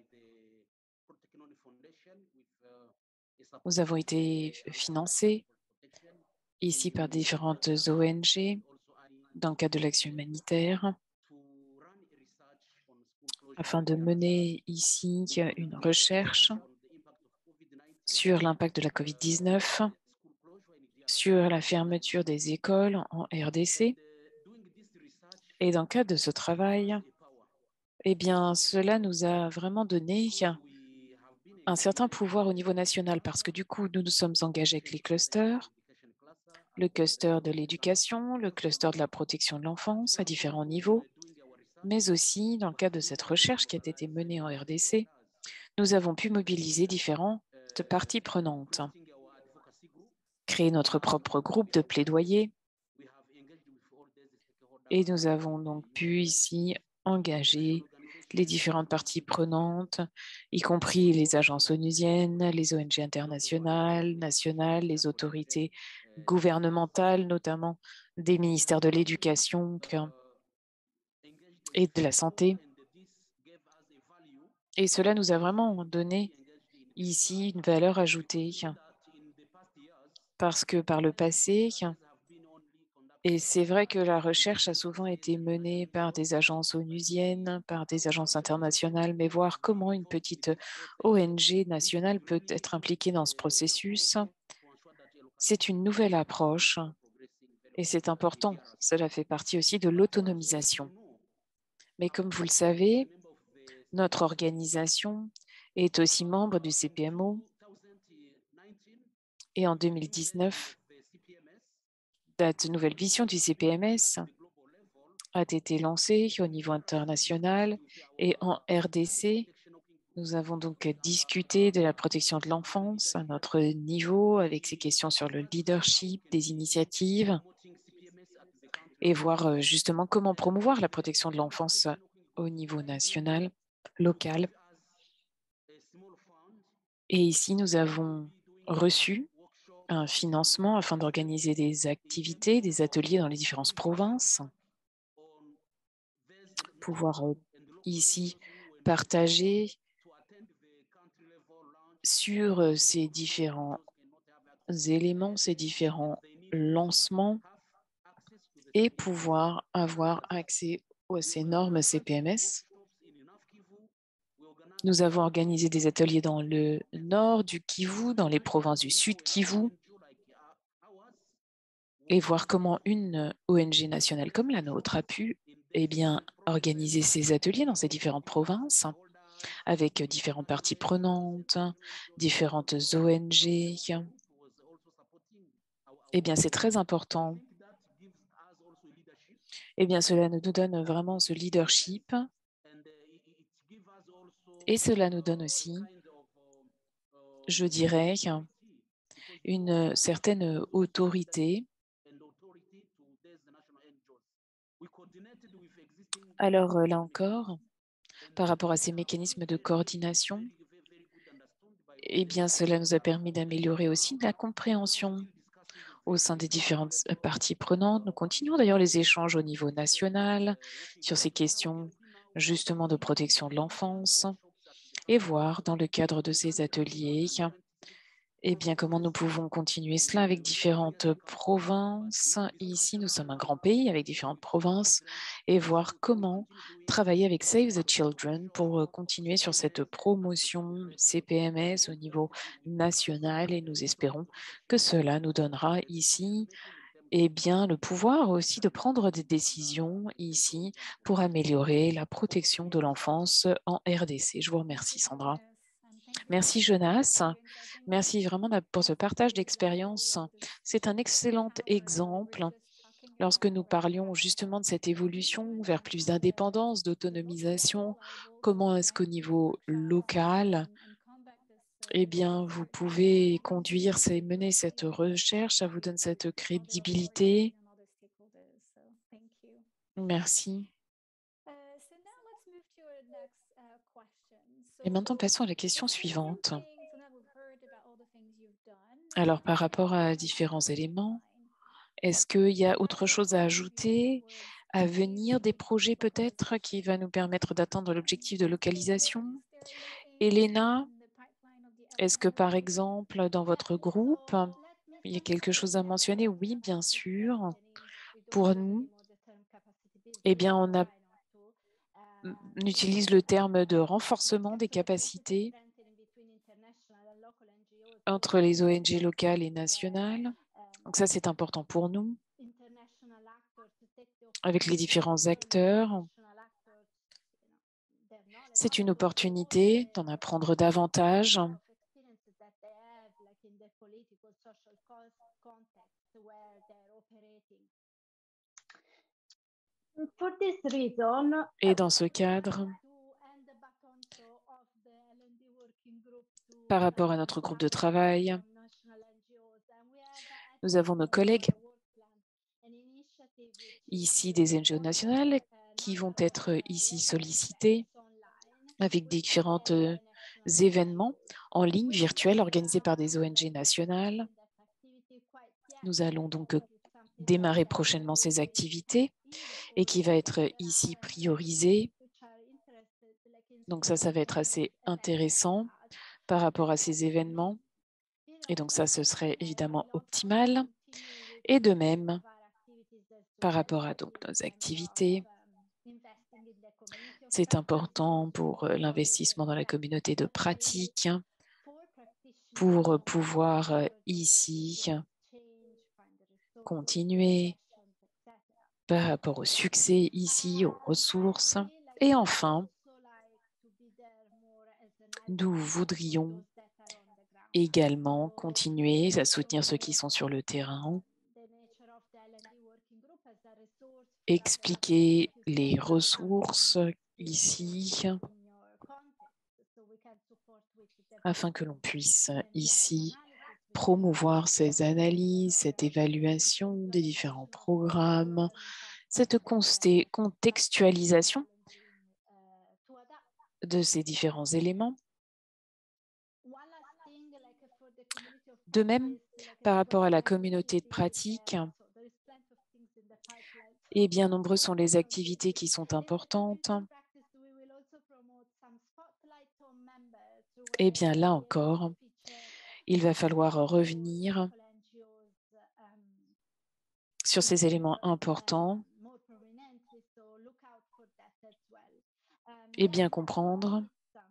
nous avons été financés ici par différentes ONG dans le cadre de l'action humanitaire afin de mener ici une recherche sur l'impact de la COVID-19, sur la fermeture des écoles en RDC. Et dans le cadre de ce travail, eh bien, cela nous a vraiment donné un certain pouvoir au niveau national parce que du coup, nous nous sommes engagés avec les clusters, le cluster de l'éducation, le cluster de la protection de l'enfance à différents niveaux, mais aussi dans le cadre de cette recherche qui a été menée en RDC, nous avons pu mobiliser différentes parties prenantes, créer notre propre groupe de plaidoyer et nous avons donc pu ici engager les différentes parties prenantes, y compris les agences onusiennes, les ONG internationales, nationales, les autorités gouvernementales, notamment des ministères de l'Éducation et de la Santé. Et cela nous a vraiment donné ici une valeur ajoutée parce que par le passé, et c'est vrai que la recherche a souvent été menée par des agences onusiennes, par des agences internationales, mais voir comment une petite ONG nationale peut être impliquée dans ce processus, c'est une nouvelle approche et c'est important. Cela fait partie aussi de l'autonomisation. Mais comme vous le savez, notre organisation est aussi membre du CPMO et en 2019, la nouvelle vision du CPMS a été lancée au niveau international et en RDC, nous avons donc discuté de la protection de l'enfance à notre niveau avec ces questions sur le leadership des initiatives et voir justement comment promouvoir la protection de l'enfance au niveau national, local. Et ici, nous avons reçu un financement afin d'organiser des activités, des ateliers dans les différentes provinces, pouvoir ici partager sur ces différents éléments, ces différents lancements et pouvoir avoir accès à ces normes CPMS. Nous avons organisé des ateliers dans le nord du Kivu, dans les provinces du sud Kivu, et voir comment une ONG nationale comme la nôtre a pu organiser ces ateliers dans ces différentes provinces avec différentes parties prenantes, différentes ONG. C'est très important. Cela nous donne vraiment ce leadership et cela nous donne aussi, je dirais, une certaine autorité. Alors là encore, par rapport à ces mécanismes de coordination, cela nous a permis d'améliorer aussi la compréhension au sein des différentes parties prenantes. Nous continuons d'ailleurs les échanges au niveau national sur ces questions justement de protection de l'enfance et voir dans le cadre de ces ateliers comment nous pouvons continuer cela avec différentes provinces. Ici, nous sommes un grand pays avec différentes provinces et voir comment travailler avec Save the Children pour continuer sur cette promotion CPMS au niveau national et nous espérons que cela nous donnera ici le pouvoir aussi de prendre des décisions ici pour améliorer la protection de l'enfance en RDC. Je vous remercie, Sandra. Merci, Jonas. Merci vraiment pour ce partage d'expérience. C'est un excellent exemple lorsque nous parlions justement de cette évolution vers plus d'indépendance, d'autonomisation. Comment est-ce qu'au niveau local, vous pouvez conduire et mener cette recherche, ça vous donne cette crédibilité. Merci. Et maintenant, passons à la question suivante. Alors, par rapport à différents éléments, est-ce qu'il y a autre chose à ajouter à venir, des projets peut-être qui va nous permettre d'atteindre l'objectif de localisation? Elena, est-ce que par exemple dans votre groupe, il y a quelque chose à mentionner? Oui, bien sûr. Pour nous, eh bien, on utilise le terme de renforcement des capacités entre les ONG locales et nationales. Donc ça, c'est important pour nous, avec les différents acteurs. C'est une opportunité d'en apprendre davantage. Et dans ce cadre, par rapport à notre groupe de travail, nous avons nos collègues ici des NGO nationales qui vont être ici sollicités avec différents événements en ligne virtuels organisés par des ONG nationales. Nous allons donc démarrer prochainement ces activités et qui va être ici priorisé. Donc ça va être assez intéressant par rapport à ces événements. Et donc ça, ce serait évidemment optimal. Et de même, par rapport à donc, nos activités, c'est important pour l'investissement dans la communauté de pratique, pour pouvoir ici continuer par rapport au succès ici, aux ressources. Et enfin, nous voudrions également continuer à soutenir ceux qui sont sur le terrain, expliquer les ressources ici, afin que l'on puisse ici promouvoir ces analyses, cette évaluation des différents programmes, cette contextualisation de ces différents éléments. De même, par rapport à la communauté de pratique, et bien nombreuses sont les activités qui sont importantes. Et bien là encore, il va falloir revenir sur ces éléments importants et bien comprendre.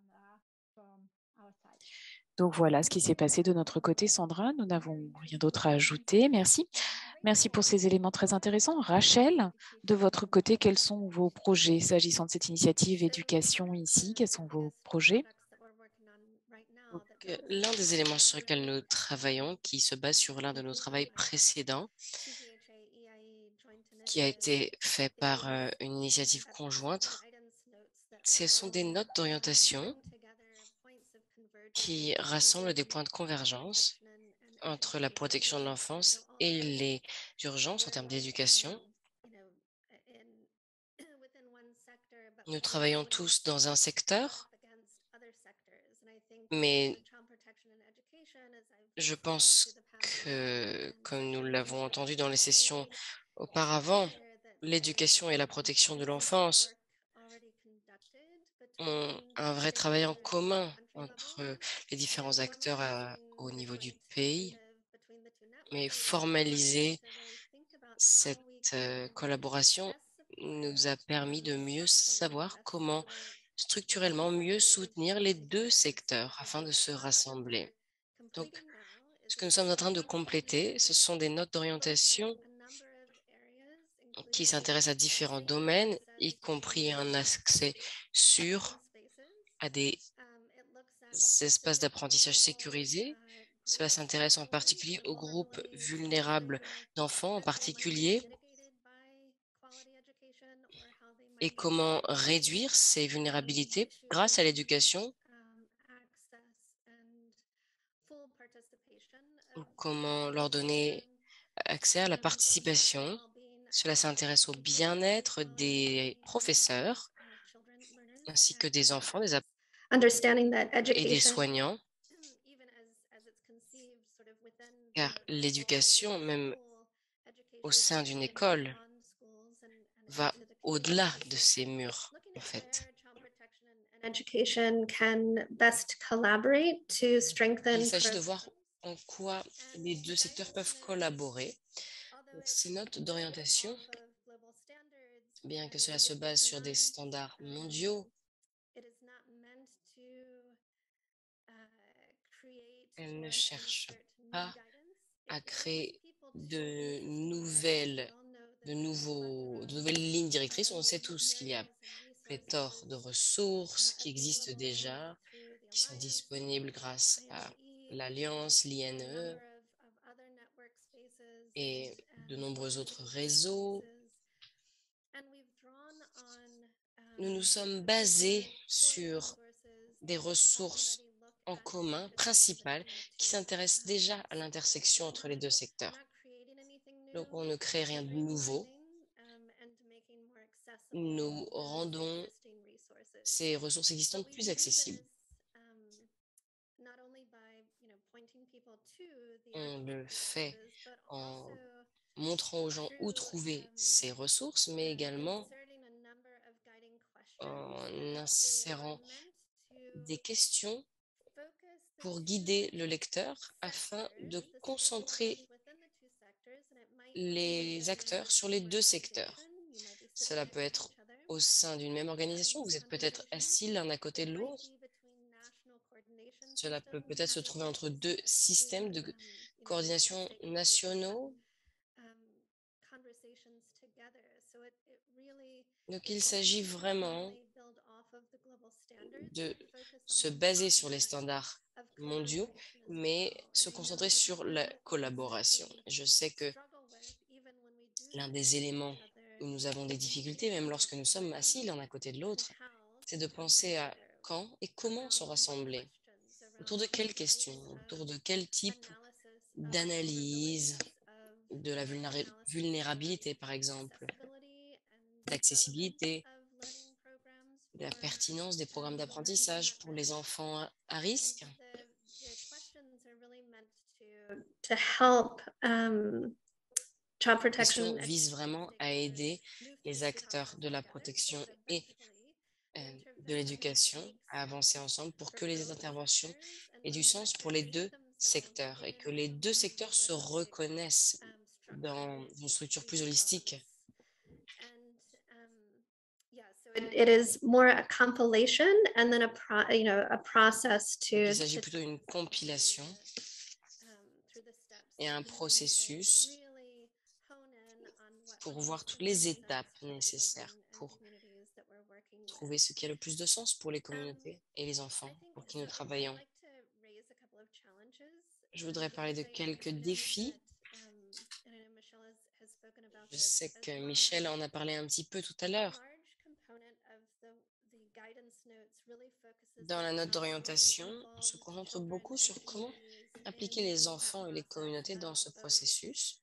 Donc voilà ce qui s'est passé de notre côté, Sandra. Nous n'avons rien d'autre à ajouter. Merci. Merci pour ces éléments très intéressants. Rachel, de votre côté, quels sont vos projets s'agissant de cette initiative éducation ici? Quels sont vos projets? L'un des éléments sur lesquels nous travaillons, qui se base sur l'un de nos travaux précédents, qui a été fait par une initiative conjointe, ce sont des notes d'orientation qui rassemblent des points de convergence entre la protection de l'enfance et les urgences en termes d'éducation. Nous travaillons tous dans un secteur, mais je pense que, comme nous l'avons entendu dans les sessions auparavant, l'éducation et la protection de l'enfance ont un vrai travail en commun entre les différents acteurs au niveau du pays, mais formaliser cette collaboration nous a permis de mieux savoir comment structurellement mieux soutenir les deux secteurs afin de se rassembler. Donc, ce que nous sommes en train de compléter, ce sont des notes d'orientation qui s'intéressent à différents domaines, y compris un accès sûr à des espaces d'apprentissage sécurisés. Cela s'intéresse en particulier aux groupes vulnérables d'enfants en particulier et comment réduire ces vulnérabilités grâce à l'éducation ou comment leur donner accès à la participation. Cela s'intéresse au bien-être des professeurs ainsi que des enfants et des soignants, car l'éducation, même au sein d'une école, va au-delà de ces murs, en fait. Education can best collaborate to strengthen. Il s'agit de voir en quoi les deux secteurs peuvent collaborer. Ces notes d'orientation, bien que cela se base sur des standards mondiaux, elles ne cherchent pas à créer de nouvelles lignes directrices. On sait tous qu'il y a pléthore de ressources qui existent déjà, qui sont disponibles grâce à l'Alliance, l'INE et de nombreux autres réseaux. Nous nous sommes basés sur des ressources en commun principales qui s'intéressent déjà à l'intersection entre les deux secteurs. Donc, on ne crée rien de nouveau. Nous rendons ces ressources existantes plus accessibles. On le fait en montrant aux gens où trouver ces ressources, mais également en insérant des questions pour guider le lecteur afin de concentrer les acteurs sur les deux secteurs. Cela peut être au sein d'une même organisation, vous êtes peut-être assis l'un à côté de l'autre. Cela peut peut-être se trouver entre deux systèmes de coordination nationaux. Donc, il s'agit vraiment de se baser sur les standards mondiaux, mais se concentrer sur la collaboration. Je sais que l'un des éléments où nous avons des difficultés, même lorsque nous sommes assis l'un à côté de l'autre, c'est de penser à quand et comment sont rassemblés. Autour de quelles questions, autour de quel type d'analyse de la vulnérabilité, par exemple, d'accessibilité, de la pertinence des programmes d'apprentissage pour les enfants à risque. To help child La question protection vise vraiment à aider les acteurs de la protection et de l'éducation à avancer ensemble pour que les interventions aient du sens pour les deux secteurs et que les deux secteurs se reconnaissent dans une structure plus holistique. It is more a compilation and then a process to. Il s'agit plutôt d'une compilation et un processus pour voir toutes les étapes nécessaires pour trouver ce qui a le plus de sens pour les communautés et les enfants pour qui nous travaillons. Je voudrais parler de quelques défis. Je sais que Michel en a parlé un petit peu tout à l'heure. Dans la note d'orientation, on se concentre beaucoup sur comment impliquer les enfants et les communautés dans ce processus,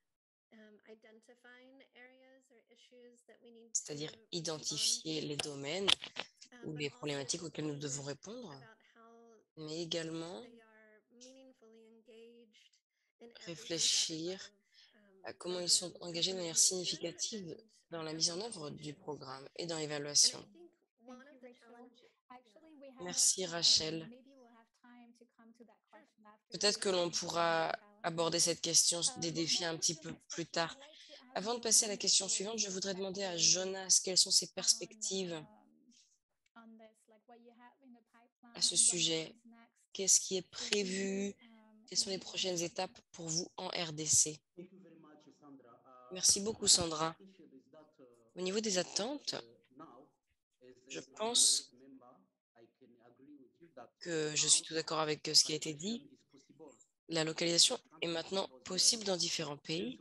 c'est-à-dire identifier les domaines ou les problématiques auxquelles nous devons répondre, mais également réfléchir à comment ils sont engagés de manière significative dans la mise en œuvre du programme et dans l'évaluation. Merci Rachel. Peut-être que l'on pourra aborder cette question des défis un petit peu plus tard. Avant de passer à la question suivante, je voudrais demander à Jonas quelles sont ses perspectives à ce sujet. Qu'est-ce qui est prévu? Quelles sont les prochaines étapes pour vous en RDC? Merci beaucoup, Sandra. Au niveau des attentes, je pense que je suis tout d'accord avec ce qui a été dit. La localisation est maintenant possible dans différents pays,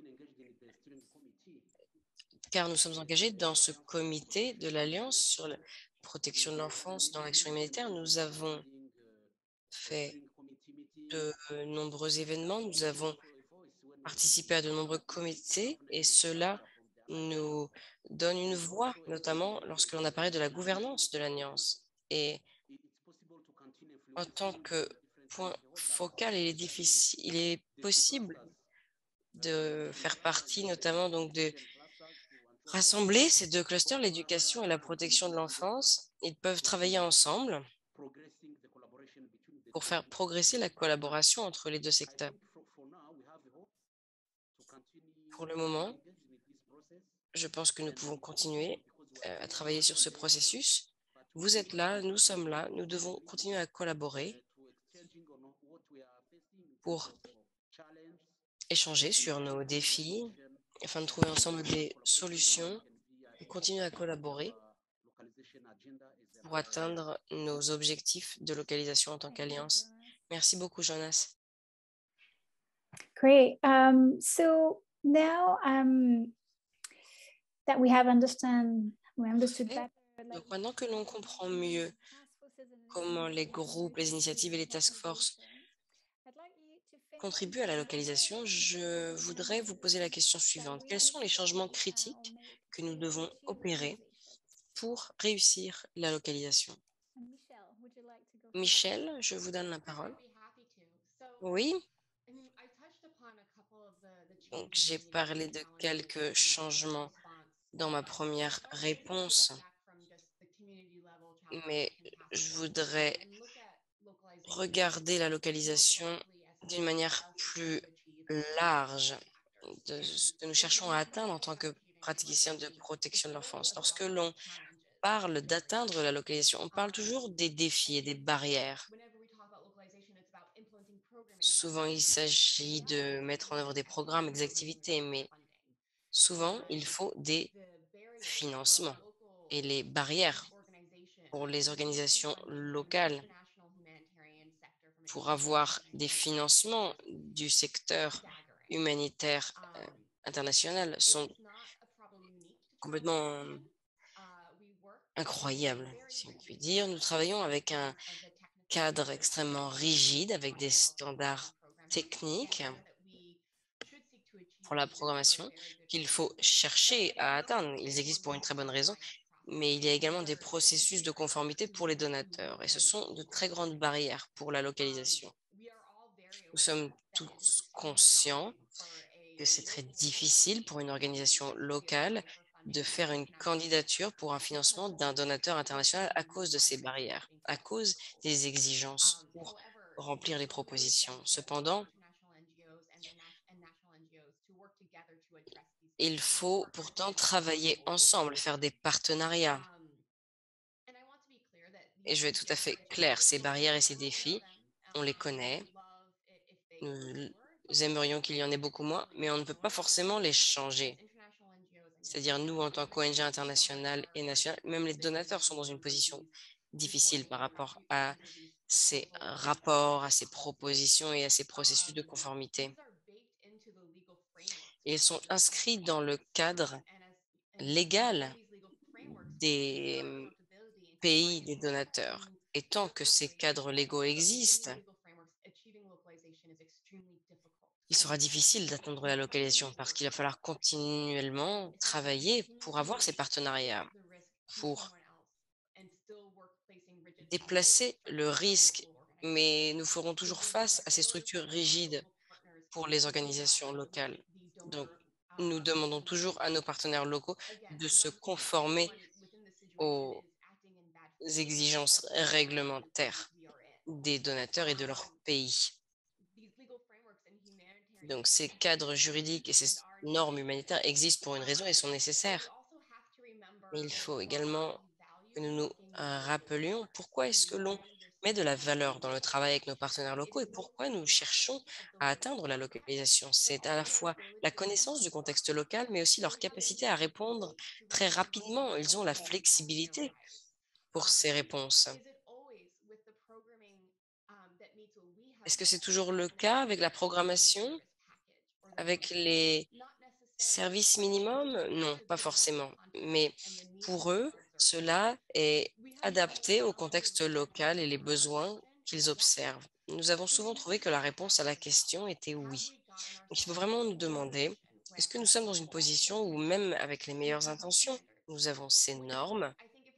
car nous sommes engagés dans ce comité de l'Alliance sur la protection de l'enfance dans l'action humanitaire. Nous avons fait de nombreux événements, nous avons participé à de nombreux comités et cela nous donne une voix, notamment lorsque l'on a parlé de la gouvernance de l'Alliance. Et en tant que point focal, il est possible de faire partie notamment donc de rassembler ces deux clusters, l'éducation et la protection de l'enfance. Ils peuvent travailler ensemble pour faire progresser la collaboration entre les deux secteurs. Pour le moment, je pense que nous pouvons continuer à travailler sur ce processus. Vous êtes là, nous sommes là, nous devons continuer à collaborer pour échanger sur nos défis afin de trouver ensemble des solutions et continuer à collaborer pour atteindre nos objectifs de localisation en tant qu'alliance. Merci beaucoup, Jonas. Great. So now that we understood Parfait. better, Donc maintenant que l'on comprend mieux comment les groupes, les initiatives et les task force contribuent à la localisation, je voudrais vous poser la question suivante. Quels sont les changements critiques que nous devons opérer pour réussir la localisation? Michel, je vous donne la parole. Oui. Donc, j'ai parlé de quelques changements dans ma première réponse, mais je voudrais regarder la localisation d'une manière plus large de ce que nous cherchons à atteindre en tant que praticiens de protection de l'enfance. Lorsque l'on parle d'atteindre la localisation, on parle toujours des défis et des barrières. Souvent, il s'agit de mettre en œuvre des programmes, des activités, mais souvent, il faut des financements et les barrières pour les organisations locales pour avoir des financements du secteur humanitaire international sont complètement incroyables, si on peut dire. Nous travaillons avec un cadre extrêmement rigide, avec des standards techniques pour la programmation qu'il faut chercher à atteindre. Ils existent pour une très bonne raison, mais il y a également des processus de conformité pour les donateurs, et ce sont de très grandes barrières pour la localisation. Nous sommes tous conscients que c'est très difficile pour une organisation locale de faire une candidature pour un financement d'un donateur international à cause de ces barrières, à cause des exigences pour remplir les propositions. Cependant, il faut pourtant travailler ensemble, faire des partenariats. Et je vais être tout à fait clair, ces barrières et ces défis, on les connaît. Nous aimerions qu'il y en ait beaucoup moins, mais on ne peut pas forcément les changer. C'est-à-dire nous, en tant qu'ONG internationale et nationale, même les donateurs sont dans une position difficile par rapport à ces rapports, à ces propositions et à ces processus de conformité. Et ils sont inscrits dans le cadre légal des pays des donateurs. Et tant que ces cadres légaux existent, il sera difficile d'atteindre la localisation parce qu'il va falloir continuellement travailler pour avoir ces partenariats, pour déplacer le risque. Mais nous ferons toujours face à ces structures rigides pour les organisations locales. Donc, nous demandons toujours à nos partenaires locaux de se conformer aux exigences réglementaires des donateurs et de leur pays. Donc, ces cadres juridiques et ces normes humanitaires existent pour une raison et sont nécessaires. Mais il faut également que nous nous rappelions pourquoi est-ce que l'on met de la valeur dans le travail avec nos partenaires locaux et pourquoi nous cherchons à atteindre la localisation. C'est à la fois la connaissance du contexte local, mais aussi leur capacité à répondre très rapidement. Ils ont la flexibilité pour ces réponses. Est-ce que c'est toujours le cas avec la programmation, avec les services minimums? Non, pas forcément. Mais pour eux, cela est adapté au contexte local et les besoins qu'ils observent. Nous avons souvent trouvé que la réponse à la question était oui. Donc, il faut vraiment nous demander, est-ce que nous sommes dans une position où même avec les meilleures intentions, nous avons ces normes?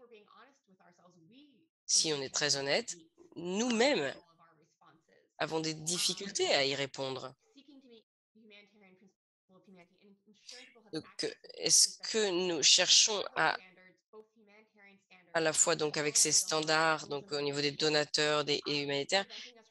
Si on est très honnête, nous-mêmes avons des difficultés à y répondre. Donc, est-ce que nous cherchons à la fois donc avec ces standards, donc au niveau des donateurs et humanitaires,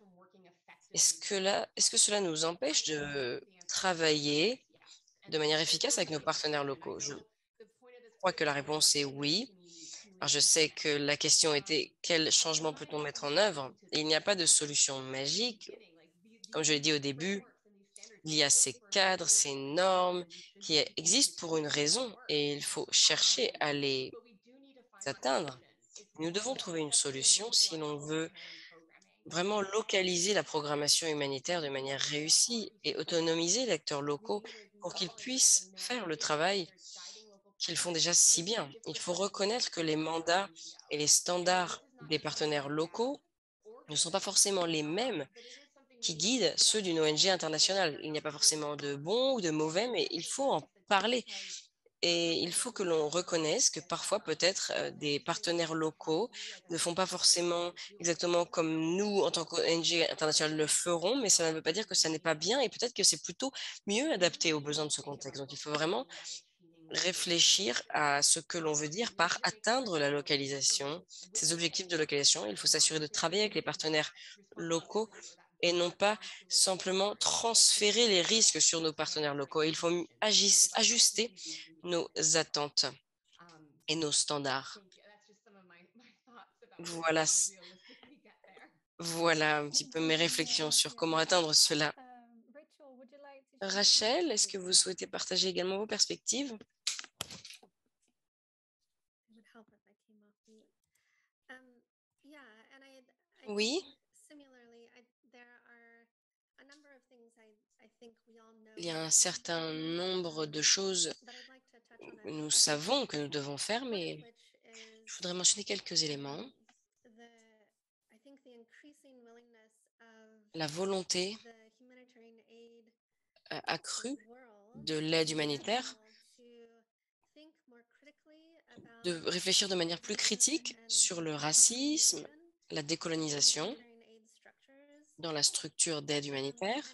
est-ce que cela nous empêche de travailler de manière efficace avec nos partenaires locaux? Je crois que la réponse est oui. Alors, je sais que la question était quel changement peut-on mettre en œuvre? Et il n'y a pas de solution magique. Comme je l'ai dit au début, il y a ces cadres, ces normes qui existent pour une raison et il faut chercher à les atteindre. Nous devons trouver une solution si l'on veut vraiment localiser la programmation humanitaire de manière réussie et autonomiser les acteurs locaux pour qu'ils puissent faire le travail qu'ils font déjà si bien. Il faut reconnaître que les mandats et les standards des partenaires locaux ne sont pas forcément les mêmes qui guident ceux d'une ONG internationale. Il n'y a pas forcément de bons ou de mauvais, mais il faut en parler. Et il faut que l'on reconnaisse que parfois, peut-être, des partenaires locaux ne font pas forcément exactement comme nous, en tant qu'ONG internationale, le ferons, mais ça ne veut pas dire que ça n'est pas bien et peut-être que c'est plutôt mieux adapté aux besoins de ce contexte. Donc, il faut vraiment réfléchir à ce que l'on veut dire par atteindre la localisation, ces objectifs de localisation. Il faut s'assurer de travailler avec les partenaires locaux et non pas simplement transférer les risques sur nos partenaires locaux. Il faut ajuster nos attentes et nos standards. Voilà, voilà un petit peu mes réflexions sur comment atteindre cela. Rachel, est-ce que vous souhaitez partager également vos perspectives? Oui, il y a un certain nombre de choses que nous savons que nous devons faire, mais je voudrais mentionner quelques éléments. La volonté accrue de l'aide humanitaire de réfléchir de manière plus critique sur le racisme, la décolonisation dans la structure d'aide humanitaire.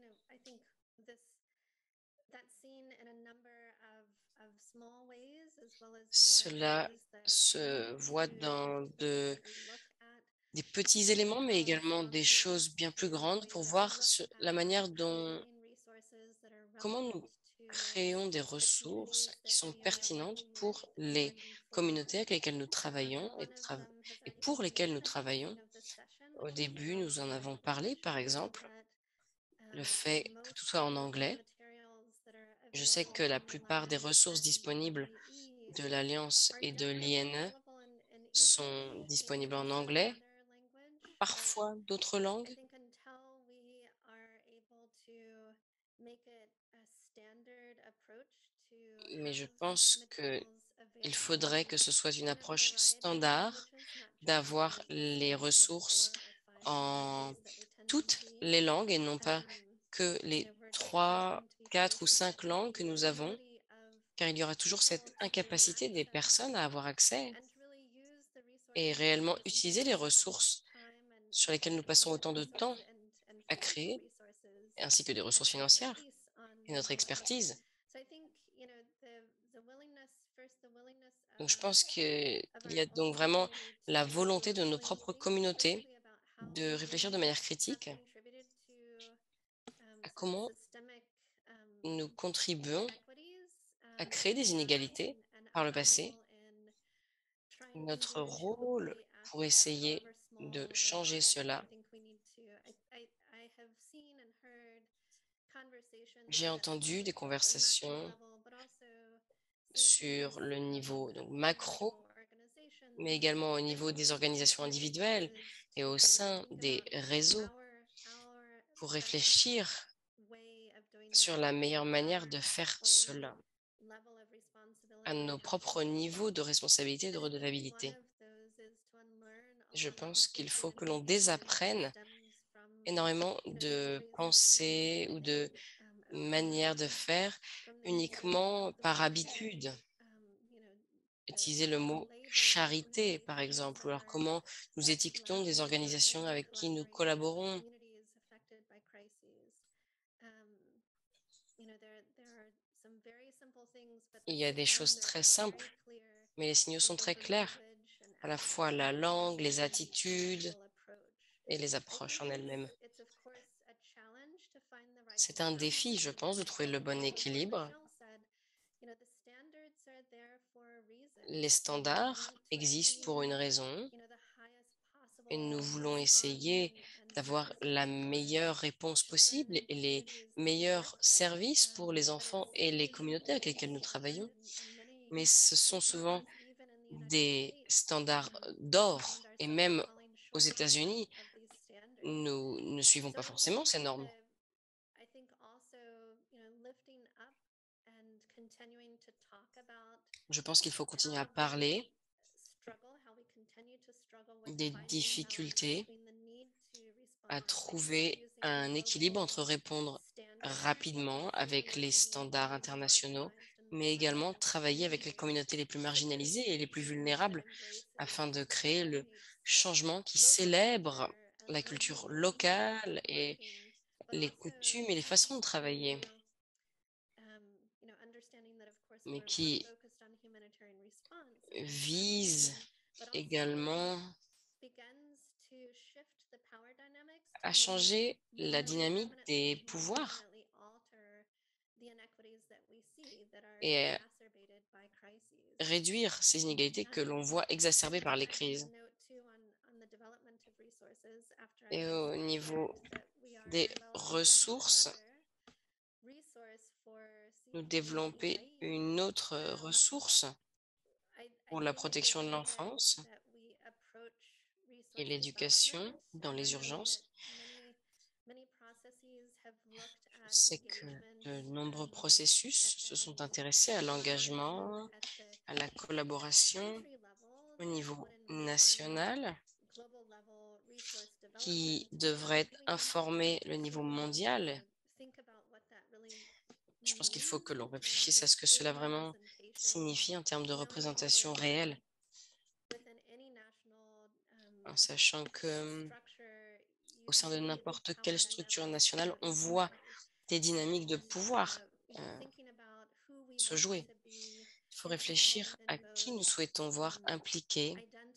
Cela se voit dans des petits éléments, mais également des choses bien plus grandes pour voir la manière dont, comment nous créons des ressources qui sont pertinentes pour les communautés avec lesquelles nous travaillons et pour lesquelles nous travaillons. Au début, nous en avons parlé, par exemple, le fait que tout soit en anglais. Je sais que la plupart des ressources disponibles de l'Alliance et de l'INE sont disponibles en anglais, parfois d'autres langues. Mais je pense qu'il faudrait que ce soit une approche standard d'avoir les ressources en toutes les langues et non pas que les 3, 4 ou 5 langues que nous avons, car il y aura toujours cette incapacité des personnes à avoir accès et réellement utiliser les ressources sur lesquelles nous passons autant de temps à créer, ainsi que des ressources financières et notre expertise. Donc, je pense qu'il y a donc vraiment la volonté de nos propres communautés de réfléchir de manière critique à comment nous contribuons à créer des inégalités par le passé. Notre rôle pour essayer de changer cela. J'ai entendu des conversations sur le niveau donc, macro, mais également au niveau des organisations individuelles et au sein des réseaux pour réfléchir sur la meilleure manière de faire cela à nos propres niveaux de responsabilité et de redevabilité. Je pense qu'il faut que l'on désapprenne énormément de pensées ou de manières de faire uniquement par habitude. Utiliser le mot charité, par exemple, ou alors comment nous étiquetons des organisations avec qui nous collaborons. Il y a des choses très simples, mais les signaux sont très clairs, à la fois la langue, les attitudes et les approches en elles-mêmes. C'est un défi, je pense, de trouver le bon équilibre. Les standards existent pour une raison et nous voulons essayer d'avoir la meilleure réponse possible et les meilleurs services pour les enfants et les communautés avec lesquelles nous travaillons. Mais ce sont souvent des standards d'or et même aux États-Unis, nous ne suivons pas forcément ces normes. Je pense qu'il faut continuer à parler des difficultés à trouver un équilibre entre répondre rapidement avec les standards internationaux, mais également travailler avec les communautés les plus marginalisées et les plus vulnérables afin de créer le changement qui célèbre la culture locale et les coutumes et les façons de travailler, mais qui vise également à changer la dynamique des pouvoirs et réduire ces inégalités que l'on voit exacerbées par les crises. Et au niveau des ressources, nous développer une autre ressource pour la protection de l'enfance et l'éducation dans les urgences. C'est que de nombreux processus se sont intéressés à l'engagement, à la collaboration au niveau national, qui devrait informer le niveau mondial. Je pense qu'il faut que l'on réfléchisse à ce que cela vraiment signifie en termes de représentation réelle, en sachant que au sein de n'importe quelle structure nationale, on voit des dynamiques de pouvoir se jouer. Il faut réfléchir à qui nous souhaitons voir impliqué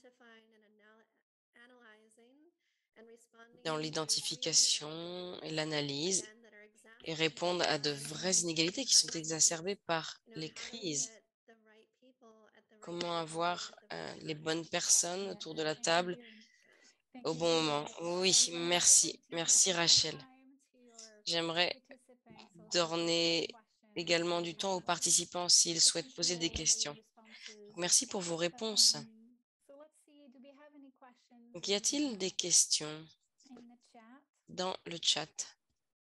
dans l'identification et l'analyse et répondre à de vraies inégalités qui sont exacerbées par les crises. Comment avoir les bonnes personnes autour de la table au bon moment. Oui, merci. Merci Rachel. J'aimerais donner également du temps aux participants s'ils souhaitent poser des questions. Merci pour vos réponses. Donc, y a-t-il des questions dans le chat?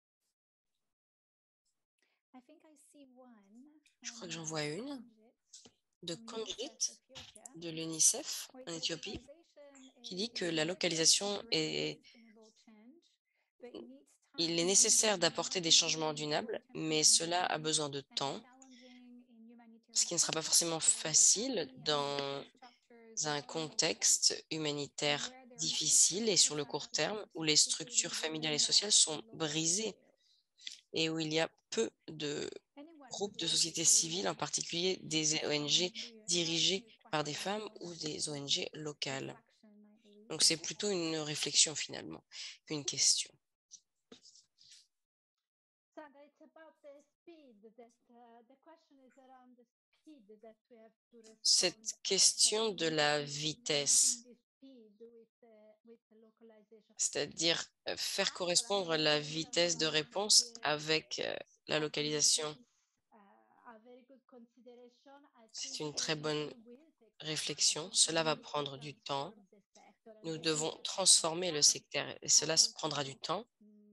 Je crois que j'en vois une de Kanjit de l'UNICEF en Éthiopie qui dit que la localisation il est nécessaire d'apporter des changements durables, mais cela a besoin de temps, ce qui ne sera pas forcément facile dans un contexte humanitaire difficile et sur le court terme où les structures familiales et sociales sont brisées et où il y a peu de groupes de société civile, en particulier des ONG dirigées par des femmes ou des ONG locales. Donc c'est plutôt une réflexion finalement qu'une question. Cette question de la vitesse, c'est-à-dire faire correspondre la vitesse de réponse avec la localisation. C'est une très bonne réflexion. Cela va prendre du temps. Nous devons transformer le secteur et cela prendra du temps.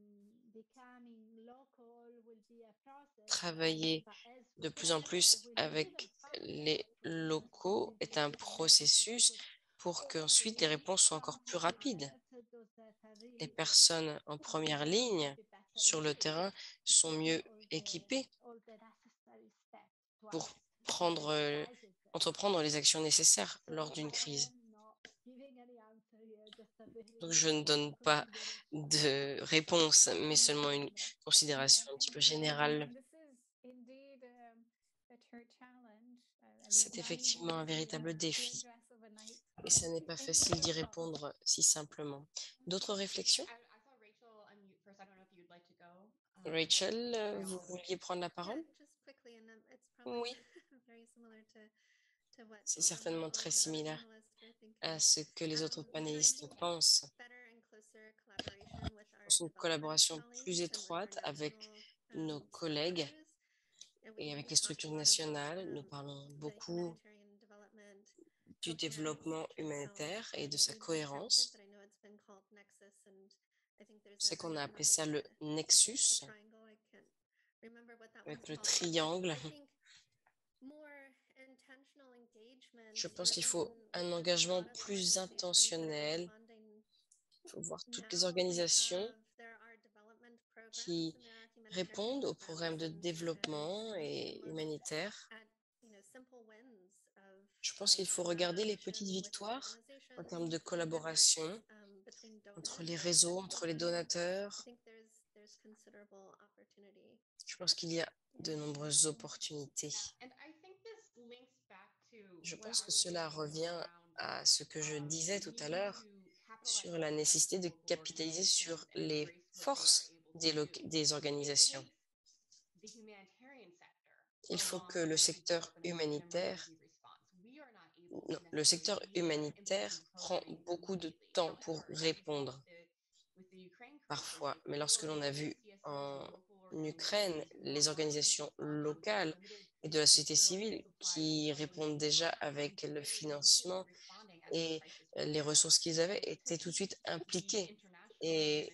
Travailler de plus en plus avec les locaux est un processus pour qu'ensuite les réponses soient encore plus rapides. Les personnes en première ligne sur le terrain sont mieux équipées pour entreprendre les actions nécessaires lors d'une crise. Donc, je ne donne pas de réponse, mais seulement une considération un petit peu générale. C'est effectivement un véritable défi et ça n'est pas facile d'y répondre si simplement. D'autres réflexions? Rachel, vous vouliez prendre la parole? Oui, c'est certainement très similaire à ce que les autres panélistes pensent. C'est une collaboration plus étroite avec nos collègues et avec les structures nationales. Nous parlons beaucoup du développement humanitaire et de sa cohérence. C'est qu'on a appelé ça le nexus, avec le triangle. Je pense qu'il faut un engagement plus intentionnel. Il faut voir toutes les organisations qui répondent aux programmes de développement et humanitaire. Je pense qu'il faut regarder les petites victoires en termes de collaboration entre les réseaux, entre les donateurs. Je pense qu'il y a de nombreuses opportunités. Je pense que cela revient à ce que je disais tout à l'heure sur la nécessité de capitaliser sur les forces des organisations. Il faut que le secteur humanitaire prend beaucoup de temps pour répondre parfois. Mais lorsque l'on a vu en Ukraine les organisations locales et de la société civile qui répondent déjà avec le financement et les ressources qu'ils avaient étaient tout de suite impliquées. Et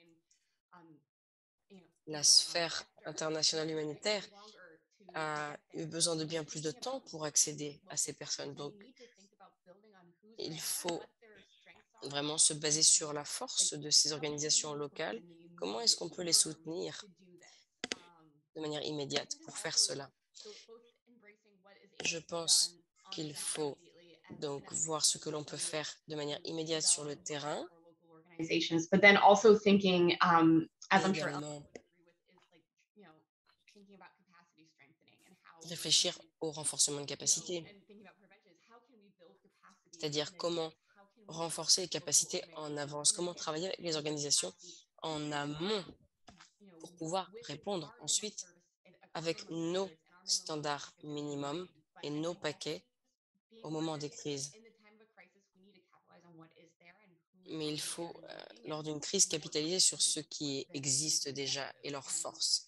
la sphère internationale humanitaire a eu besoin de bien plus de temps pour accéder à ces personnes. Donc, il faut vraiment se baser sur la force de ces organisations locales. Comment est-ce qu'on peut les soutenir de manière immédiate pour faire cela? Je pense qu'il faut donc voir ce que l'on peut faire de manière immédiate sur le terrain. But then also thinking, as I'm sure Également réfléchir au renforcement de capacité, c'est-à-dire comment renforcer les capacités en avance, comment travailler avec les organisations en amont pour pouvoir répondre ensuite avec nos standards minimums et nos paquets au moment des crises. Mais il faut, lors d'une crise, capitaliser sur ce qui existe déjà et leurs forces.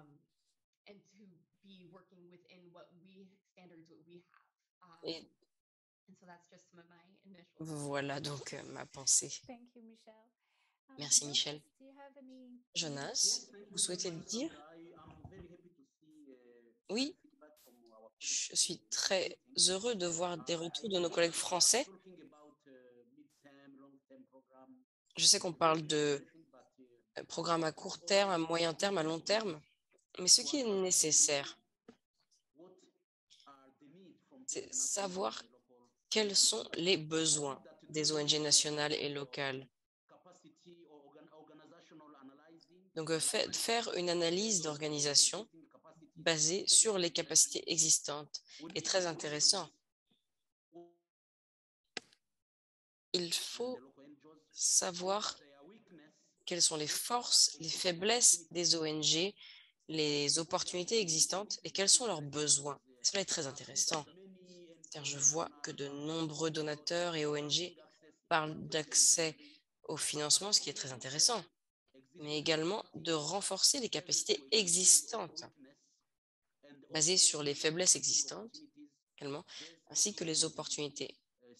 Et voilà donc ma pensée. Merci Michel. Jonas, vous souhaitez le dire? Oui, je suis très heureux de voir des retours de nos collègues français. Je sais qu'on parle de programmes à court terme, à moyen terme, à long terme, mais ce qui est nécessaire, c'est savoir quels sont les besoins des ONG nationales et locales. Donc, faire une analyse d'organisation basée sur les capacités existantes est très intéressant. Il faut savoir quelles sont les forces, les faiblesses des ONG, les opportunités existantes et quels sont leurs besoins. Cela est très intéressant, car je vois que de nombreux donateurs et ONG parlent d'accès au financement, ce qui est très intéressant, mais également de renforcer les capacités existantes, basées sur les faiblesses existantes également, ainsi que les opportunités.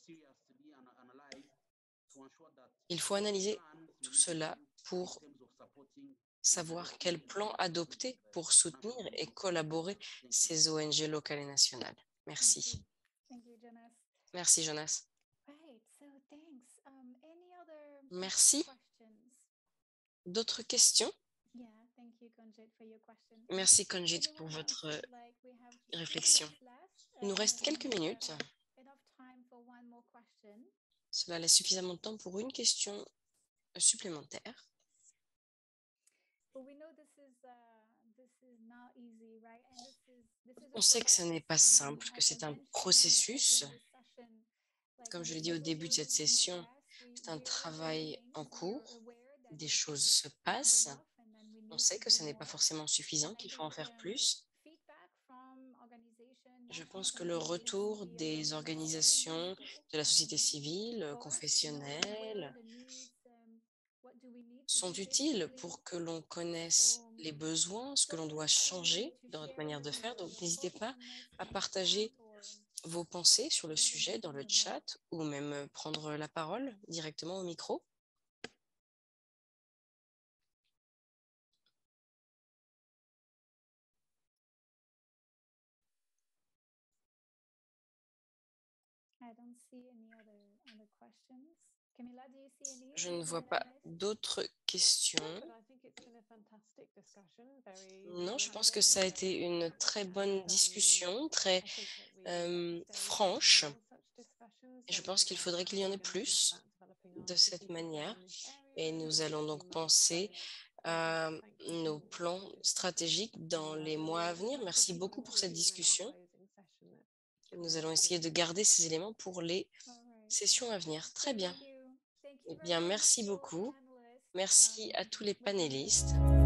Il faut analyser tout cela pour savoir quel plan adopter pour soutenir et collaborer ces ONG locales et nationales. Merci. Merci, Jonas. Merci. D'autres questions? Merci, Konjit, pour votre réflexion. Il nous reste quelques minutes. Cela laisse suffisamment de temps pour une question supplémentaire. On sait que ce n'est pas simple, que c'est un processus. Comme je l'ai dit au début de cette session, c'est un travail en cours. Des choses se passent. On sait que ce n'est pas forcément suffisant, qu'il faut en faire plus. Je pense que le retour des organisations de la société civile, confessionnelle, sont utiles pour que l'on connaisse les besoins, ce que l'on doit changer dans notre manière de faire. Donc, n'hésitez pas à partager vos pensées sur le sujet dans le chat ou même prendre la parole directement au micro. Je ne vois pas d'autres questions. Non, je pense que ça a été une très bonne discussion, très franche. Et je pense qu'il faudrait qu'il y en ait plus de cette manière. Et nous allons donc penser à nos plans stratégiques dans les mois à venir. Merci beaucoup pour cette discussion. Nous allons essayer de garder ces éléments pour les sessions à venir. Très bien. Eh bien, merci beaucoup. Merci à tous les panélistes.